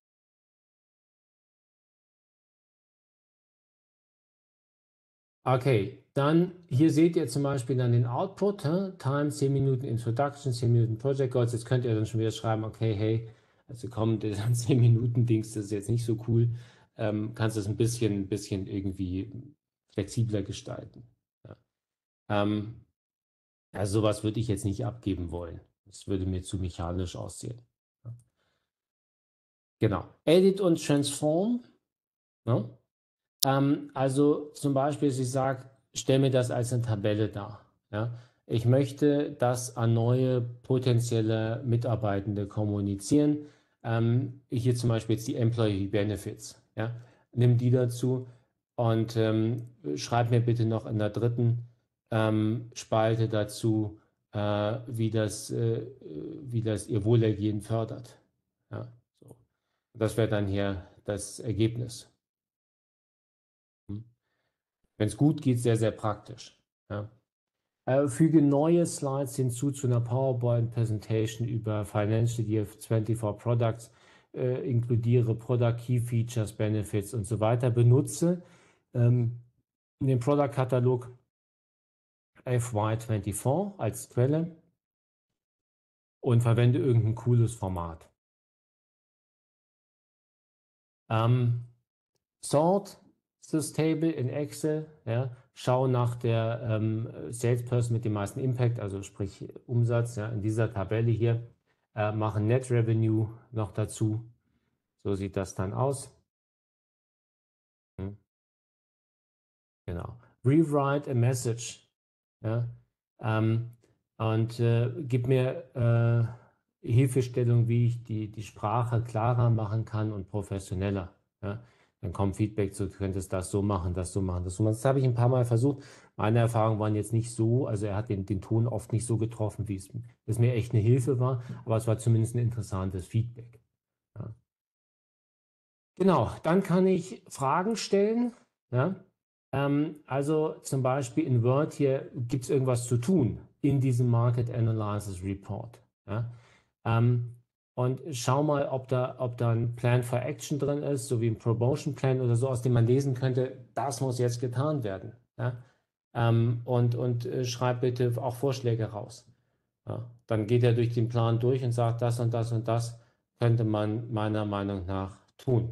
okay, dann hier seht ihr zum Beispiel dann den Output, Time 10 Minuten Introduction, 10 Minuten Project Goals. Jetzt könnt ihr dann schon wieder schreiben, okay, hey, also komm, das 10 Minuten Dings, das ist jetzt nicht so cool. Kannst du es ein bisschen irgendwie flexibler gestalten. Ja. Also sowas würde ich jetzt nicht abgeben wollen. Das würde mir zu mechanisch aussehen. Ja. Genau. Edit und Transform. Ne? Also zum Beispiel, dass ich sage, stell mir das als eine Tabelle dar. Ja? Ich möchte das an neue potenzielle Mitarbeitende kommunizieren. Hier zum Beispiel jetzt die Employee Benefits. Ja? Nimm die dazu und schreib mir bitte noch in der dritten Spalte dazu, wie das ihr Wohlergehen fördert. Ja? So. Das wäre dann hier das Ergebnis. Wenn es gut geht, sehr, sehr praktisch. Ja. Füge neue Slides hinzu zu einer PowerPoint-Präsentation über Financial Year 24 Products, inkludiere Product Key Features, Benefits und so weiter. Benutze den Product-Katalog FY24 als Quelle und verwende irgendein cooles Format. Sort this table in Excel, ja, schau nach der Salesperson mit dem meisten Impact, also sprich Umsatz, ja, in dieser Tabelle hier, machen Net Revenue noch dazu, So sieht das dann aus. Genau. Rewrite a message. Ja? Und gib mir Hilfestellung, wie ich die Sprache klarer machen kann und professioneller. Ja? Dann kommt Feedback zu, du könntest das so machen, das so machen, das so machen. Das habe ich ein paar Mal versucht. Meine Erfahrungen waren jetzt nicht so, also er hat den Ton oft nicht so getroffen, wie es mir echt eine Hilfe war, aber es war zumindest ein interessantes Feedback. Ja? Genau, dann kann ich Fragen stellen. Ja? Also zum Beispiel in Word hier gibt es irgendwas zu tun in diesem Market Analysis Report. Ja? Ähm, und schau mal, ob da ein Plan for Action drin ist, so wie ein Promotion Plan oder so, aus dem man lesen könnte, das muss jetzt getan werden. Ja? Und schreib bitte auch Vorschläge raus. Ja? Dann geht er durch den Plan durch und sagt, das und das und das könnte man meiner Meinung nach tun.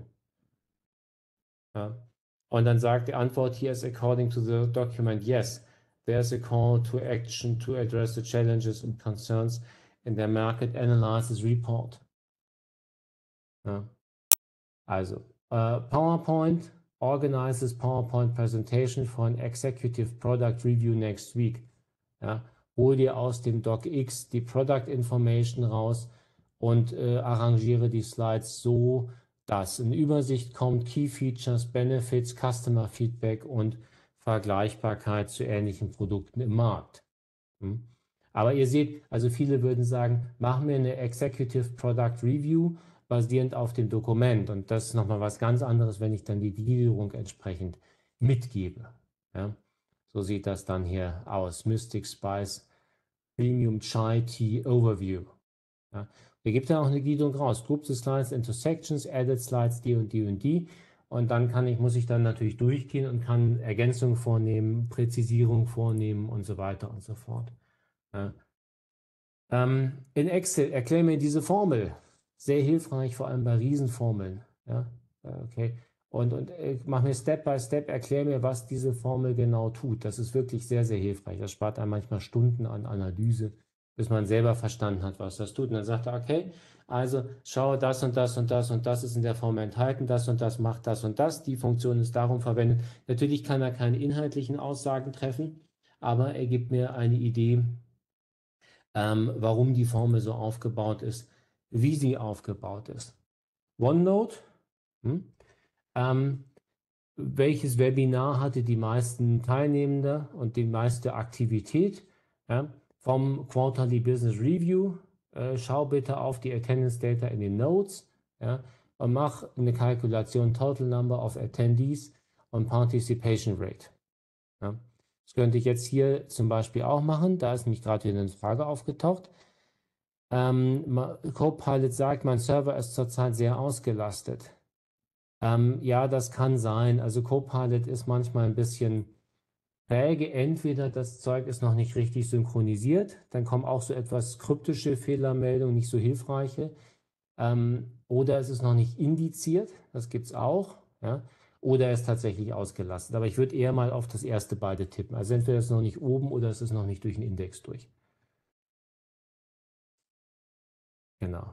Ja. Und dann sagt die Antwort hier ist according to the document, yes, there's a call to action to address the challenges and concerns in the market analysis report. Ja. Also, PowerPoint organizes PowerPoint presentation for an executive product review next week. Ja. Hol dir aus dem DocX die Product Information raus und arrangiere die Slides so, dass in Übersicht kommt, Key Features, Benefits, Customer Feedback und Vergleichbarkeit zu ähnlichen Produkten im Markt. Aber ihr seht, also viele würden sagen, machen wir eine Executive Product Review basierend auf dem Dokument. Und das ist nochmal was ganz anderes, wenn ich dann die Gliederung entsprechend mitgebe. Ja? So sieht das dann hier aus. Mystic Spice Premium Chai Tea Overview. Ja? Hier gibt ja auch eine Gliederung raus. Group the slides into sections, added slides, die und die und die. Und dann muss ich dann natürlich durchgehen und kann Ergänzungen vornehmen, Präzisierung vornehmen und so weiter und so fort. Ja? In Excel erkläre mir diese Formel. Sehr hilfreich, vor allem bei Riesenformeln. Ja? Okay. Und mach mir Step by Step, erklär mir, was diese Formel genau tut. Das ist wirklich sehr, sehr hilfreich. Das spart einem manchmal Stunden an Analyse, bis man selber verstanden hat, was das tut. Und dann sagt er, okay, also schaue das und das und das und das ist in der Formel enthalten, das und das macht das und das. Die Funktion ist darum verwendet. Natürlich kann er keine inhaltlichen Aussagen treffen, aber er gibt mir eine Idee, warum die Formel so aufgebaut ist, wie sie aufgebaut ist. OneNote, welches Webinar hatte die meisten Teilnehmende und die meiste Aktivität? Ja? Vom Quarterly Business Review, schau bitte auf die Attendance Data in den Notes, ja? Und mach eine Kalkulation Total Number of Attendees und Participation Rate. Ja? Das könnte ich jetzt hier zum Beispiel auch machen. Da ist nämlich gerade hier eine Frage aufgetaucht. Copilot sagt, mein Server ist zurzeit sehr ausgelastet. Ja, das kann sein. Also Copilot ist manchmal ein bisschen träge. Entweder das Zeug ist noch nicht richtig synchronisiert, dann kommen auch so etwas kryptische Fehlermeldungen, nicht so hilfreiche. Oder es ist noch nicht indiziert, das gibt es auch. Ja? Oder er ist tatsächlich ausgelastet. Aber ich würde eher mal auf das erste beide tippen. Also entweder ist es noch nicht oben oder es ist noch nicht durch den Index durch. Genau.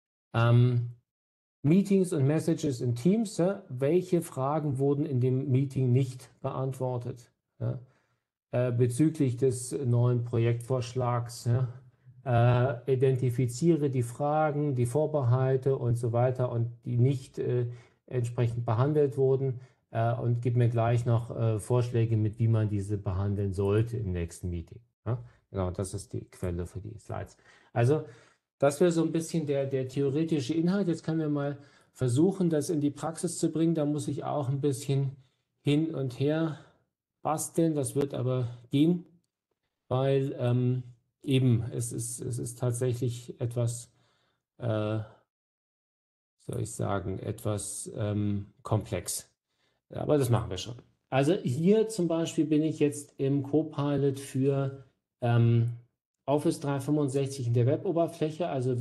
Meetings und Messages in Teams. Ja? Welche Fragen wurden in dem Meeting nicht beantwortet? Ja? Bezüglich des neuen Projektvorschlags. Ja? Identifiziere die Fragen, die Vorbehalte und so weiter und die nicht entsprechend behandelt wurden und gib mir gleich noch Vorschläge mit, wie man diese behandeln sollte im nächsten Meeting. Ja? Genau, das ist die Quelle für die Slides. Also das wäre so ein bisschen der theoretische Inhalt. Jetzt können wir mal versuchen, das in die Praxis zu bringen. Da muss ich auch ein bisschen hin und her basteln. Das wird aber gehen, weil eben es ist tatsächlich etwas, soll ich sagen, etwas komplex. Aber das machen wir schon. Also hier zum Beispiel bin ich jetzt im Copilot für Office 365 in der Weboberfläche, also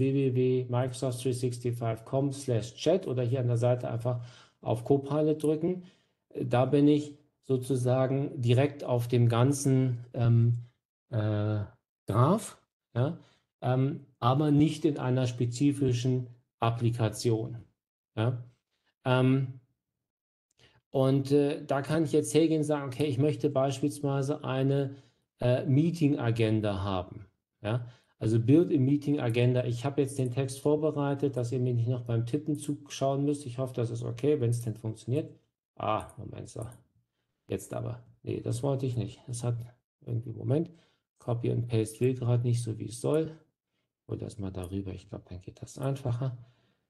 www.microsoft365.com/chat oder hier an der Seite einfach auf Copilot drücken. Da bin ich sozusagen direkt auf dem ganzen Graph, ja, aber nicht in einer spezifischen Applikation. Ja? Und da kann ich jetzt hergehen und sagen, okay, ich möchte beispielsweise eine Meeting-Agenda haben. Ja? Also Build a Meeting-Agenda. Ich habe jetzt den Text vorbereitet, dass ihr mir nicht noch beim Tippen zuschauen müsst. Ich hoffe, das ist okay, wenn es denn funktioniert. Ah, Moment, so. Jetzt aber. Nee, das wollte ich nicht. Das hat irgendwie, Moment. Copy und Paste will gerade nicht so, wie es soll. Hol das mal darüber. Ich glaube, dann geht das einfacher.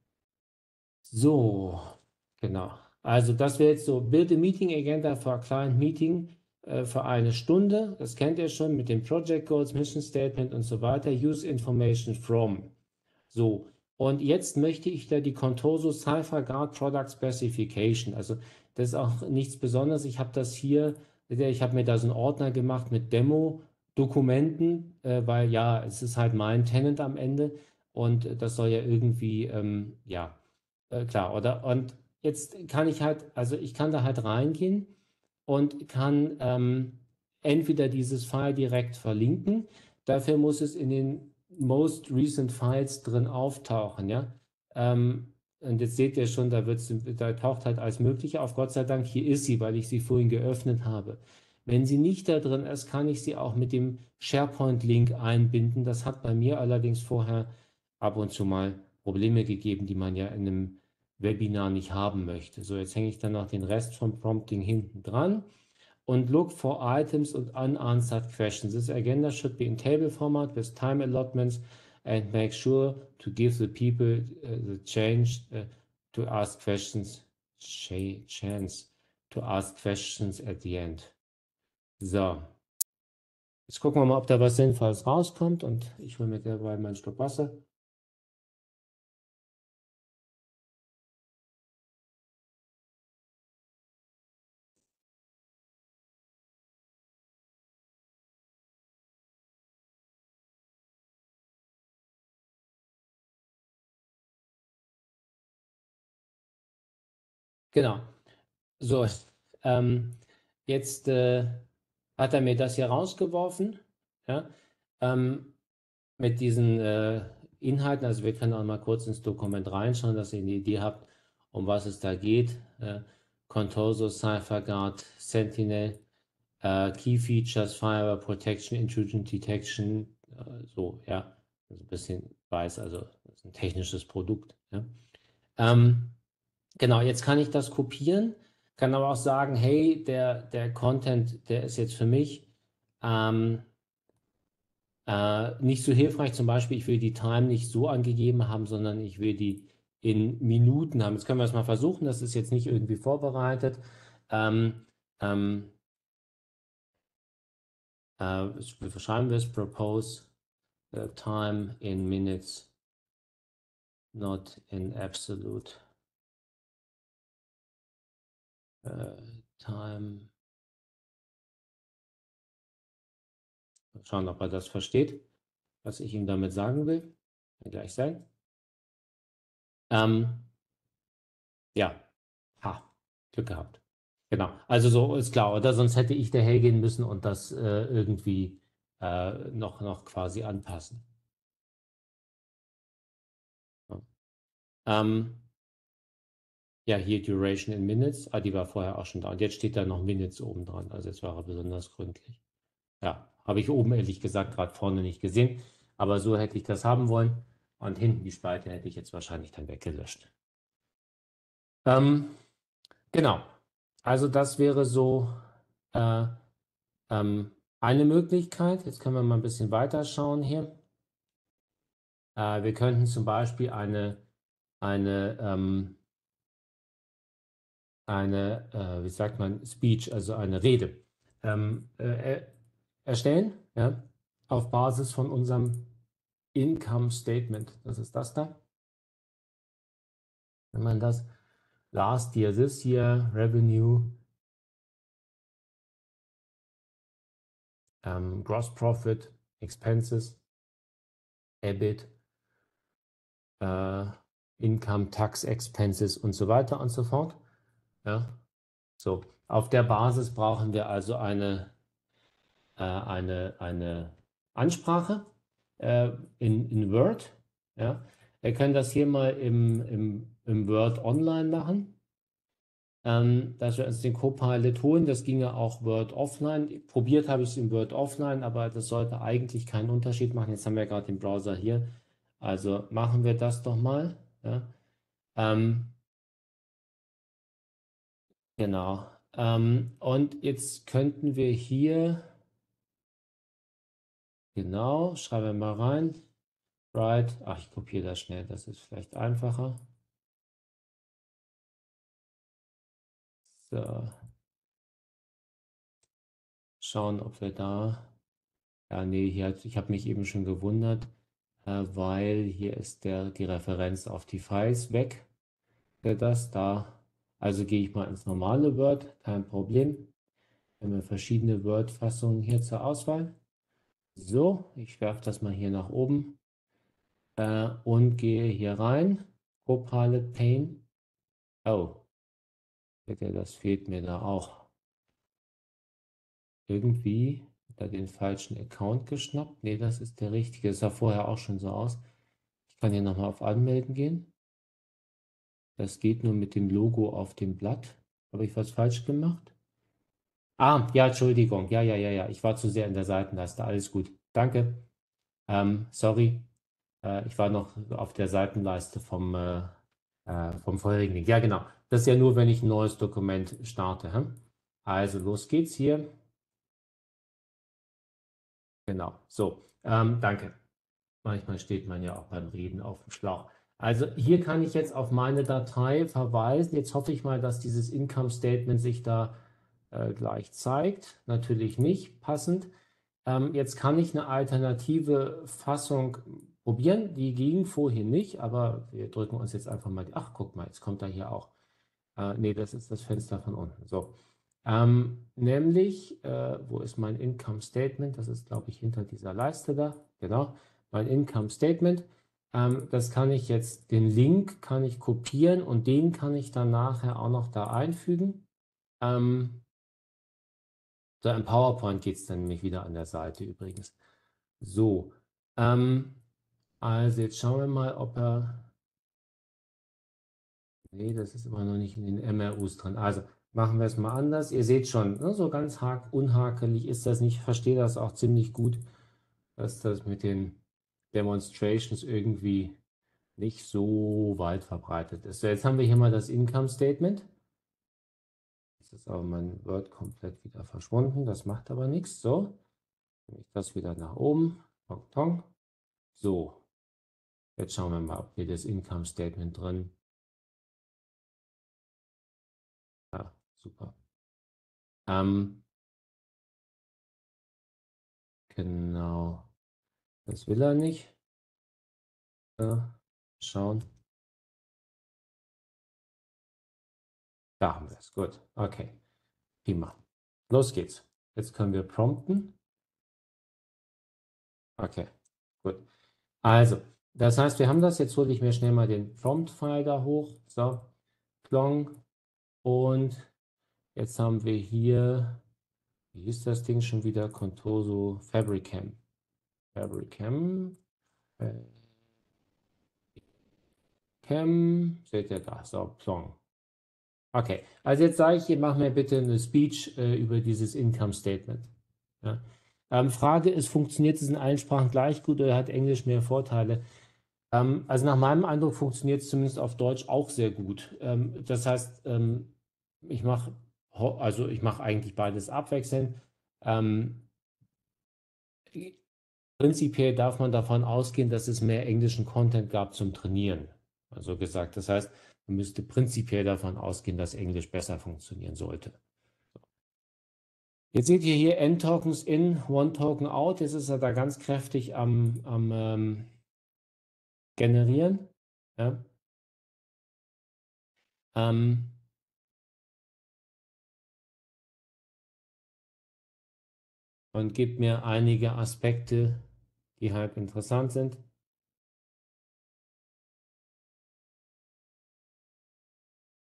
So, genau. Also das wäre jetzt so, Build a Meeting Agenda for a Client Meeting für eine Stunde. Das kennt ihr schon mit den Project Goals, Mission Statement und so weiter. Use Information from. So, und jetzt möchte ich da die Contoso Cypher Guard Product Specification. Also das ist auch nichts Besonderes. Ich habe das hier, ich habe mir da so einen Ordner gemacht mit Demo-Dokumenten, weil ja, es ist halt mein Tenant am Ende und das soll ja irgendwie, ja, klar, oder? Und jetzt kann ich halt, also ich kann da halt reingehen und kann entweder dieses File direkt verlinken. Dafür muss es in den Most Recent Files drin auftauchen, ja. Und jetzt seht ihr schon, da taucht halt alles Mögliche auf. Gott sei Dank, hier ist sie, weil ich sie vorhin geöffnet habe. Wenn sie nicht da drin ist, kann ich sie auch mit dem SharePoint-Link einbinden. Das hat bei mir allerdings vorher ab und zu mal Probleme gegeben, die man ja in einem Webinar nicht haben möchte. So, jetzt hänge ich dann noch den Rest vom Prompting hinten dran und look for items and unanswered questions. This agenda should be in table format with time allotments and make sure to give the people the chance to ask questions, chance to ask questions at the end. So, jetzt gucken wir mal, ob da was Sinnvolles rauskommt und ich hole mir dabei meinen Schluck Wasser. Genau. So, jetzt hat er mir das hier rausgeworfen, ja, mit diesen Inhalten. Also wir können auch mal kurz ins Dokument reinschauen, dass ihr eine Idee habt, um was es da geht. Contoso, CypherGuard, Sentinel, Key Features, Firewall Protection, Intrusion Detection, so, ja, also ein bisschen weiß, also das ist ein technisches Produkt. Ja. Genau, jetzt kann ich das kopieren, kann aber auch sagen, hey, der Content, der ist jetzt für mich nicht so hilfreich. Zum Beispiel, ich will die Time nicht so angegeben haben, sondern ich will die in Minuten haben. Jetzt können wir es mal versuchen, das ist jetzt nicht irgendwie vorbereitet. Wie schreiben wir es? Propose time in minutes, not in absolute time. Schauen, ob er das versteht, was ich ihm damit sagen will. Kann gleich sein. Ja, Glück gehabt. Genau, also so ist klar, oder sonst hätte ich da hergehen müssen und das irgendwie noch quasi anpassen. Ja. Ja, hier Duration in Minutes, die war vorher auch schon da und jetzt steht da noch Minutes oben dran, also jetzt war er besonders gründlich. Ja, habe ich oben ehrlich gesagt gerade vorne nicht gesehen, aber so hätte ich das haben wollen und hinten die Spalte hätte ich jetzt wahrscheinlich dann weggelöscht. Genau, also das wäre so eine Möglichkeit. Jetzt können wir mal ein bisschen weiter schauen hier. Wir könnten zum Beispiel eine wie sagt man, Speech, also eine Rede erstellen, ja, auf Basis von unserem Income Statement. Das ist das da. Wenn man das last year, this year, revenue, gross profit, expenses, EBIT, Income, Tax Expenses und so weiter und so fort. Ja, so. Auf der Basis brauchen wir also eine Ansprache in Word. Ja. Wir können das hier mal im Word Online machen, dass wir uns den Copilot holen. Das ginge auch Word Offline. Probiert habe ich es im Word Offline, aber das sollte eigentlich keinen Unterschied machen. Jetzt haben wir gerade den Browser hier. Also machen wir das doch mal. Ja. Genau. Und jetzt könnten wir hier, genau, schreiben wir mal rein. Right. Ach, ich kopiere das schnell, das ist vielleicht einfacher. So, schauen, ob wir da. Ja, nee, ich habe mich eben schon gewundert, weil hier ist die Referenz auf die Files weg. Das da. Also gehe ich mal ins normale Word, kein Problem. Wir haben verschiedene Word-Fassungen hier zur Auswahl. So, ich werfe das mal hier nach oben und gehe hier rein. Copilot Pane. Oh, bitte, das fehlt mir da auch. Irgendwie hat er den falschen Account geschnappt. Nee, das ist der richtige. Das sah vorher auch schon so aus. Ich kann hier nochmal auf Anmelden gehen. Das geht nur mit dem Logo auf dem Blatt. Habe ich was falsch gemacht? Ah, ja, Entschuldigung. Ja, ja, ja, ja. Ich war zu sehr in der Seitenleiste. Alles gut. Danke. Sorry. Ich war noch auf der Seitenleiste vom vorherigen Link. Ja, genau. Das ist ja nur, wenn ich ein neues Dokument starte. Hä? Also, los geht's hier. Genau. So, danke. Manchmal steht man ja auch beim Reden auf dem Schlauch. Also hier kann ich jetzt auf meine Datei verweisen. Jetzt hoffe ich mal, dass dieses Income Statement sich da gleich zeigt. Natürlich nicht passend. Jetzt kann ich eine alternative Fassung probieren. Die ging vorhin nicht, aber wir drücken uns jetzt einfach mal. Ach, guck mal, jetzt kommt da hier auch. Nee, das ist das Fenster von unten. So. Nämlich, wo ist mein Income Statement? Das ist, glaube ich, hinter dieser Leiste da. Genau, mein Income Statement. Das kann ich jetzt, den Link kann ich kopieren und den kann ich dann nachher auch noch da einfügen. So, im PowerPoint geht es dann nämlich wieder an der Seite übrigens. So, also jetzt schauen wir mal, ob er. Nee, das ist immer noch nicht in den MRUs drin. Also machen wir es mal anders. Ihr seht schon, ne, so ganz unhakelig ist das nicht. Ich verstehe das auch ziemlich gut, dass das mit den Demonstrations irgendwie nicht so weit verbreitet ist. So, jetzt haben wir hier mal das Income Statement. Jetzt ist aber mein Word komplett wieder verschwunden. Das macht aber nichts. So, nehme ich das wieder nach oben. Tong, tong. So, jetzt schauen wir mal, ob wir das Income Statement drin. Ja, super. Genau. Das will er nicht. Schauen. Da haben wir es. Gut. Okay. Prima. Los geht's. Jetzt können wir prompten. Okay. Gut. Also, das heißt, wir haben das. Jetzt hole ich mir schnell mal den Prompt-File da hoch. So. Plong. Und jetzt haben wir hier, wie hieß das Ding schon wieder? Contoso Fabricam. Fabricam. Cam. Seht ihr da? So, Plong. Okay, also jetzt sage ich, ihr macht mir bitte eine Speech über dieses Income Statement. Ja. Frage ist, funktioniert es in allen Sprachen gleich gut oder hat Englisch mehr Vorteile? Also nach meinem Eindruck funktioniert es zumindest auf Deutsch auch sehr gut. Das heißt, ich mache ich mache eigentlich beides abwechselnd. Ähm, Prinzipiell darf man davon ausgehen, dass es mehr englischen Content gab zum Trainieren. Also gesagt, das heißt, man müsste prinzipiell davon ausgehen, dass Englisch besser funktionieren sollte. Jetzt seht ihr hier N Tokens in, One Token out. Jetzt ist er da ganz kräftig am Generieren. Ja. Ähm, und gibt mir einige Aspekte, die halt interessant sind.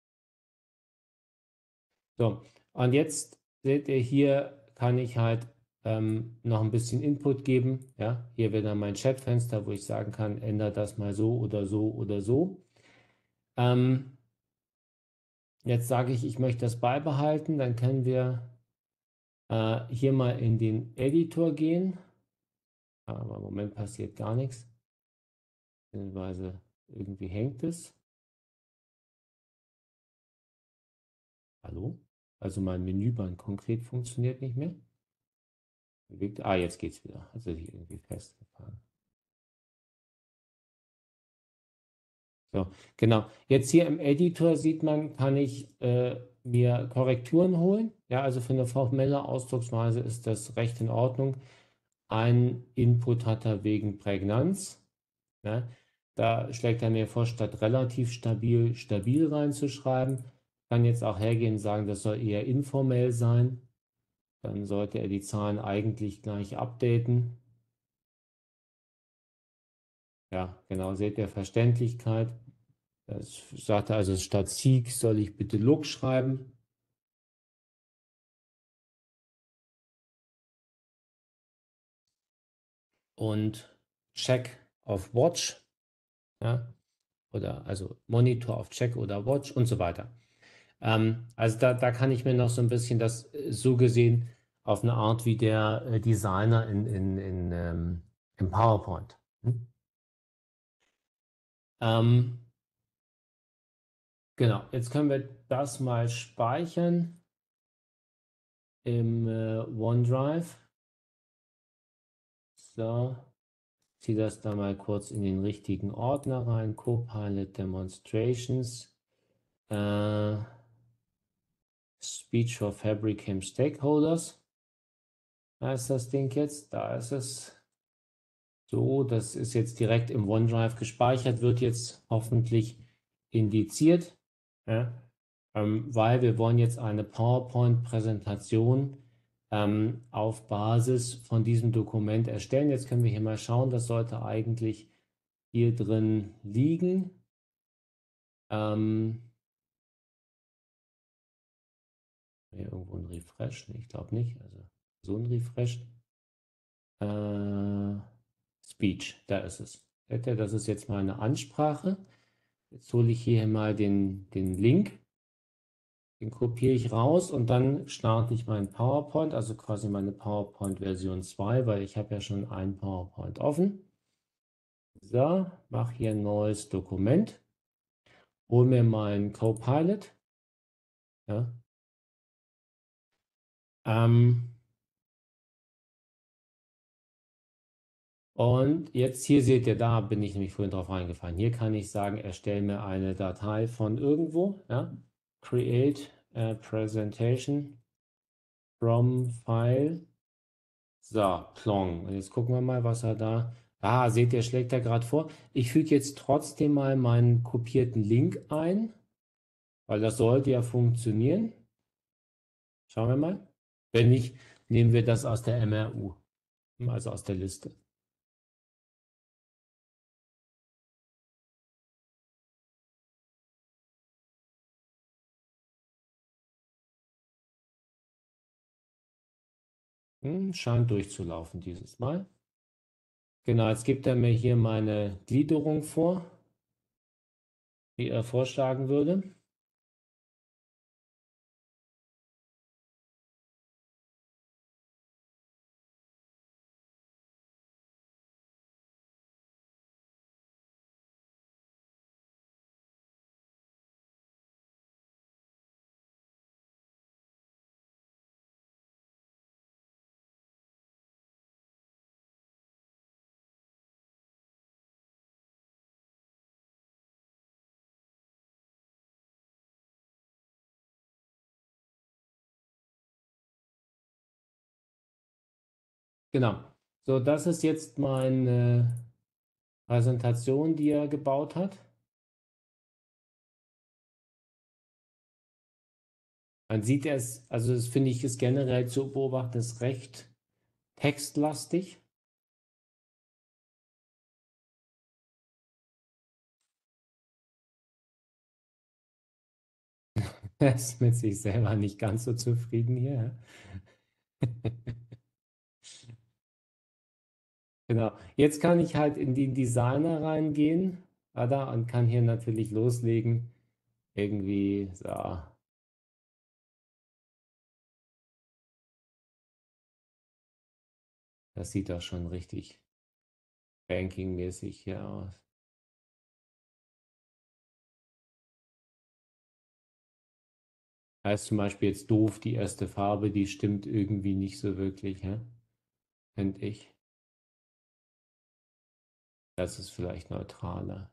So, und jetzt seht ihr hier, kann ich halt noch ein bisschen Input geben. Ja, hier wäre dann mein Chatfenster, wo ich sagen kann, ändere das mal so oder so oder so. Jetzt sage ich, ich möchte das beibehalten. Dann können wir hier mal in den Editor gehen. Aber im Moment passiert gar nichts. Beziehungsweise irgendwie hängt es. Hallo? Also mein Menüband konkret funktioniert nicht mehr. Jetzt geht's wieder. Also hier irgendwie festgefahren. So, genau. Jetzt hier im Editor sieht man, kann ich mir Korrekturen holen. Ja, also für eine formelle Ausdrucksweise ist das recht in Ordnung. Ein Input hat er wegen Prägnanz. Ja, da schlägt er mir vor, statt relativ stabil, stabil reinzuschreiben. Kann jetzt auch hergehen und sagen, das soll eher informell sein. Dann sollte er die Zahlen eigentlich gleich updaten. Ja, genau, seht ihr Verständlichkeit. Das sagt er also, statt Seek soll ich bitte Look schreiben. Und Check auf Watch. Ja, oder also Monitor auf Check oder Watch und so weiter. Also da kann ich mir noch so ein bisschen das so gesehen auf eine Art wie der Designer im PowerPoint. Hm? Ähm, genau, jetzt können wir das mal speichern im OneDrive. So, ziehe das da mal kurz in den richtigen Ordner rein. Copilot Demonstrations. Speech for Fabricam Stakeholders. Da ist das Ding jetzt. Da ist es. So, das ist jetzt direkt im OneDrive gespeichert, wird jetzt hoffentlich indiziert, ja, weil wir wollen jetzt eine PowerPoint-Präsentation auf Basis von diesem Dokument erstellen. Jetzt können wir hier mal schauen, das sollte eigentlich hier drin liegen. Hier irgendwo ein Refresh? Nee, ich glaube nicht. Also so ein Refresh. Äh, Speech, da ist es. Seht ihr, das ist jetzt meine Ansprache. Jetzt hole ich hier mal den Link, den kopiere ich raus und dann starte ich mein PowerPoint, also quasi meine PowerPoint Version 2, weil ich habe ja schon ein PowerPoint offen. So, mache hier ein neues Dokument, hole mir meinen Copilot. Ja, ähm, und jetzt hier seht ihr, da bin ich nämlich vorhin drauf reingefallen. Hier kann ich sagen, erstelle mir eine Datei von irgendwo. Ja? Create a presentation from file. So, Plong. Und jetzt gucken wir mal, was er da. Seht ihr, schlägt er gerade vor. Ich füge jetzt trotzdem mal meinen kopierten Link ein, weil das sollte ja funktionieren. Schauen wir mal. Wenn nicht, nehmen wir das aus der MRU, also aus der Liste. Scheint durchzulaufen dieses Mal. Genau, jetzt gibt er mir hier meine Gliederung vor, die er vorschlagen würde. Genau. So, das ist jetzt meine Präsentation, die er gebaut hat. Man sieht es, also das finde ich, ist generell zu beobachten, ist recht textlastig. Er ist mit sich selber nicht ganz so zufrieden hier. Genau. Jetzt kann ich halt in den Designer reingehen, oder? Und kann hier natürlich loslegen. Irgendwie, so. Das sieht doch schon richtig bankingmäßig hier aus. Da ist zum Beispiel jetzt doof, die erste Farbe, die stimmt irgendwie nicht so wirklich, ja? Finde ich. Das ist vielleicht neutraler.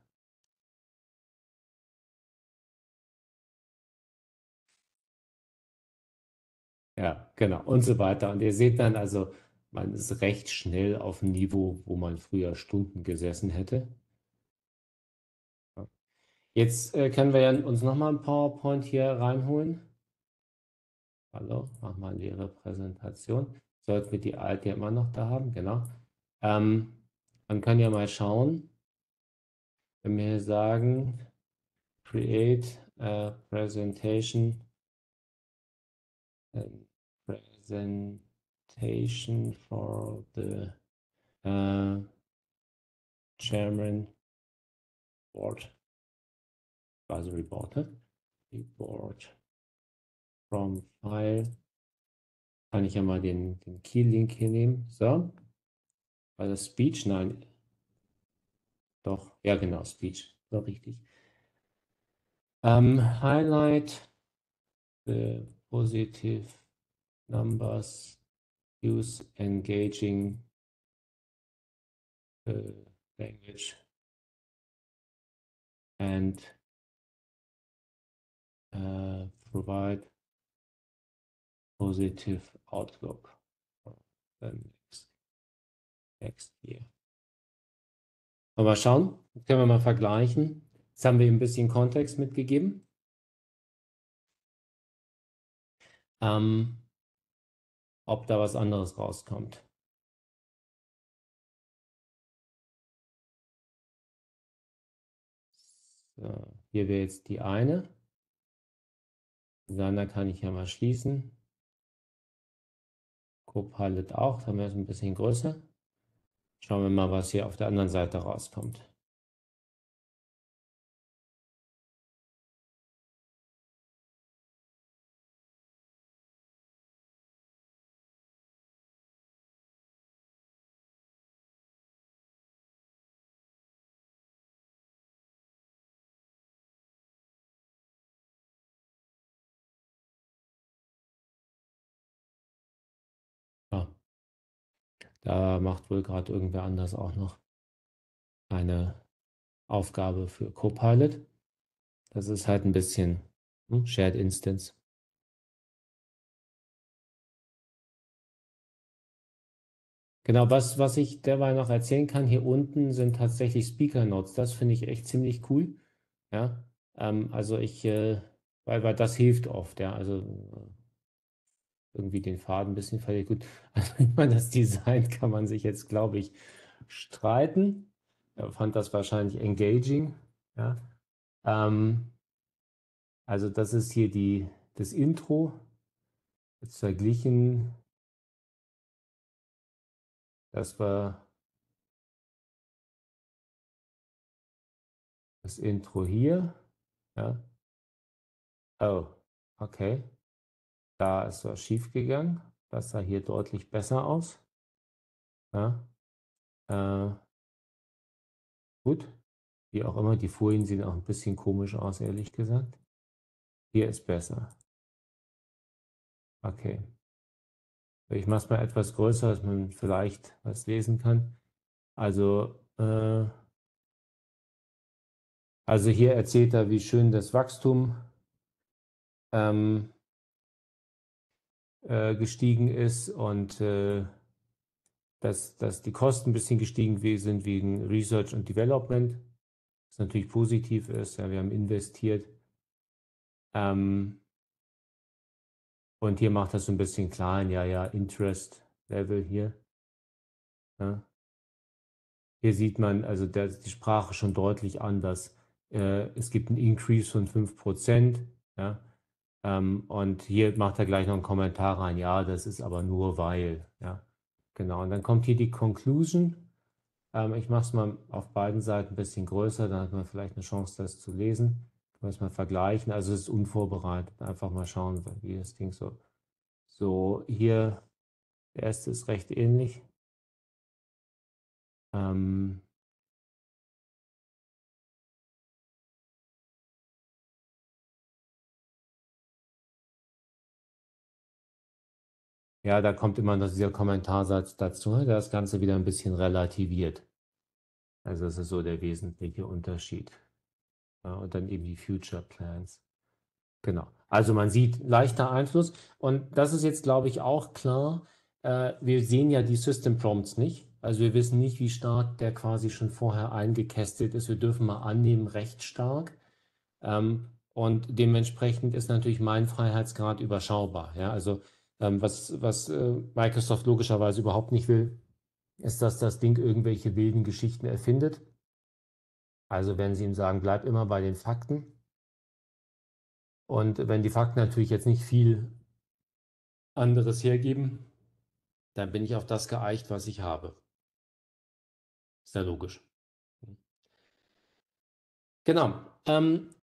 Ja, genau. Und so weiter. Und ihr seht dann also, man ist recht schnell auf dem Niveau, wo man früher Stunden gesessen hätte. Ja. Jetzt können wir ja uns nochmal ein PowerPoint hier reinholen. Hallo, mach mal leere Präsentation. Sollten wir die alte ja immer noch da haben, genau. Man kann ja mal schauen, wenn wir hier sagen, create a presentation, presentation for the chairman board, advisory board, ne? Report from file. Kann ich ja mal den Key-Link hier nehmen. So, also Speech, nein, doch, ja genau, Speech, so richtig. Highlight the positive numbers, use engaging language and provide positive outlook for the next year. Mal schauen, können wir mal vergleichen. Jetzt haben wir ein bisschen Kontext mitgegeben. Ob da was anderes rauskommt. So, hier wäre jetzt die eine. Sana kann ich ja mal schließen. Copilot auch, da haben wir es ein bisschen größer. Schauen wir mal, was hier auf der anderen Seite rauskommt. Ja, da macht wohl gerade irgendwer anders auch noch eine Aufgabe für Copilot. Das ist halt ein bisschen Shared Instance. Genau, was ich derweil noch erzählen kann, hier unten sind tatsächlich Speaker Notes. Das finde ich echt ziemlich cool. Ja, also weil das hilft oft, ja. Also irgendwie den Faden ein bisschen verliert. Gut, also über das Design kann man sich jetzt, glaube ich, streiten. Er fand das wahrscheinlich engaging. Ja. Also das ist hier das Intro. Jetzt verglichen. Das war das Intro hier. Ja. Oh, okay. Da ist was schief gegangen. Das sah hier deutlich besser aus. Ja. Äh, gut. Wie auch immer, die Folien sehen auch ein bisschen komisch aus, ehrlich gesagt. Hier ist besser. Okay. Ich mache es mal etwas größer, dass man vielleicht was lesen kann. Also hier erzählt er, wie schön das Wachstum gestiegen ist und dass die Kosten ein bisschen gestiegen sind wegen Research und Development, was natürlich positiv ist. Ja, wir haben investiert. Und hier macht das so ein bisschen klein, ja, Interest Level hier. Ja. Hier sieht man also die Sprache schon deutlich anders. Es gibt einen Increase von 5%. Ja. Und hier macht er gleich noch einen Kommentar rein. Ja, das ist aber nur weil. Ja, genau. Und dann kommt hier die Conclusion. Ich mache es mal auf beiden Seiten ein bisschen größer, dann hat man vielleicht eine Chance, das zu lesen. Können wir es mal vergleichen. Also es ist unvorbereitet. Einfach mal schauen, wie das Ding so hier, der erste ist recht ähnlich. Ähm, ja, da kommt immer noch dieser Kommentarsatz dazu, der das Ganze wieder ein bisschen relativiert. Also das ist so der wesentliche Unterschied. Ja, und dann eben die Future Plans. Genau. Also man sieht leichter Einfluss. Und das ist jetzt, glaube ich, auch klar. Wir sehen ja die System Prompts nicht. Also wir wissen nicht, wie stark der quasi schon vorher eingekästet ist. Wir dürfen mal annehmen, recht stark. Und dementsprechend ist natürlich mein Freiheitsgrad überschaubar. Ja, also was Microsoft logischerweise überhaupt nicht will, ist, dass das Ding irgendwelche wilden Geschichten erfindet. Also wenn Sie ihm sagen, bleib immer bei den Fakten. Und wenn die Fakten natürlich jetzt nicht viel anderes hergeben, dann bin ich auf das geeicht, was ich habe. Ist ja logisch. Genau.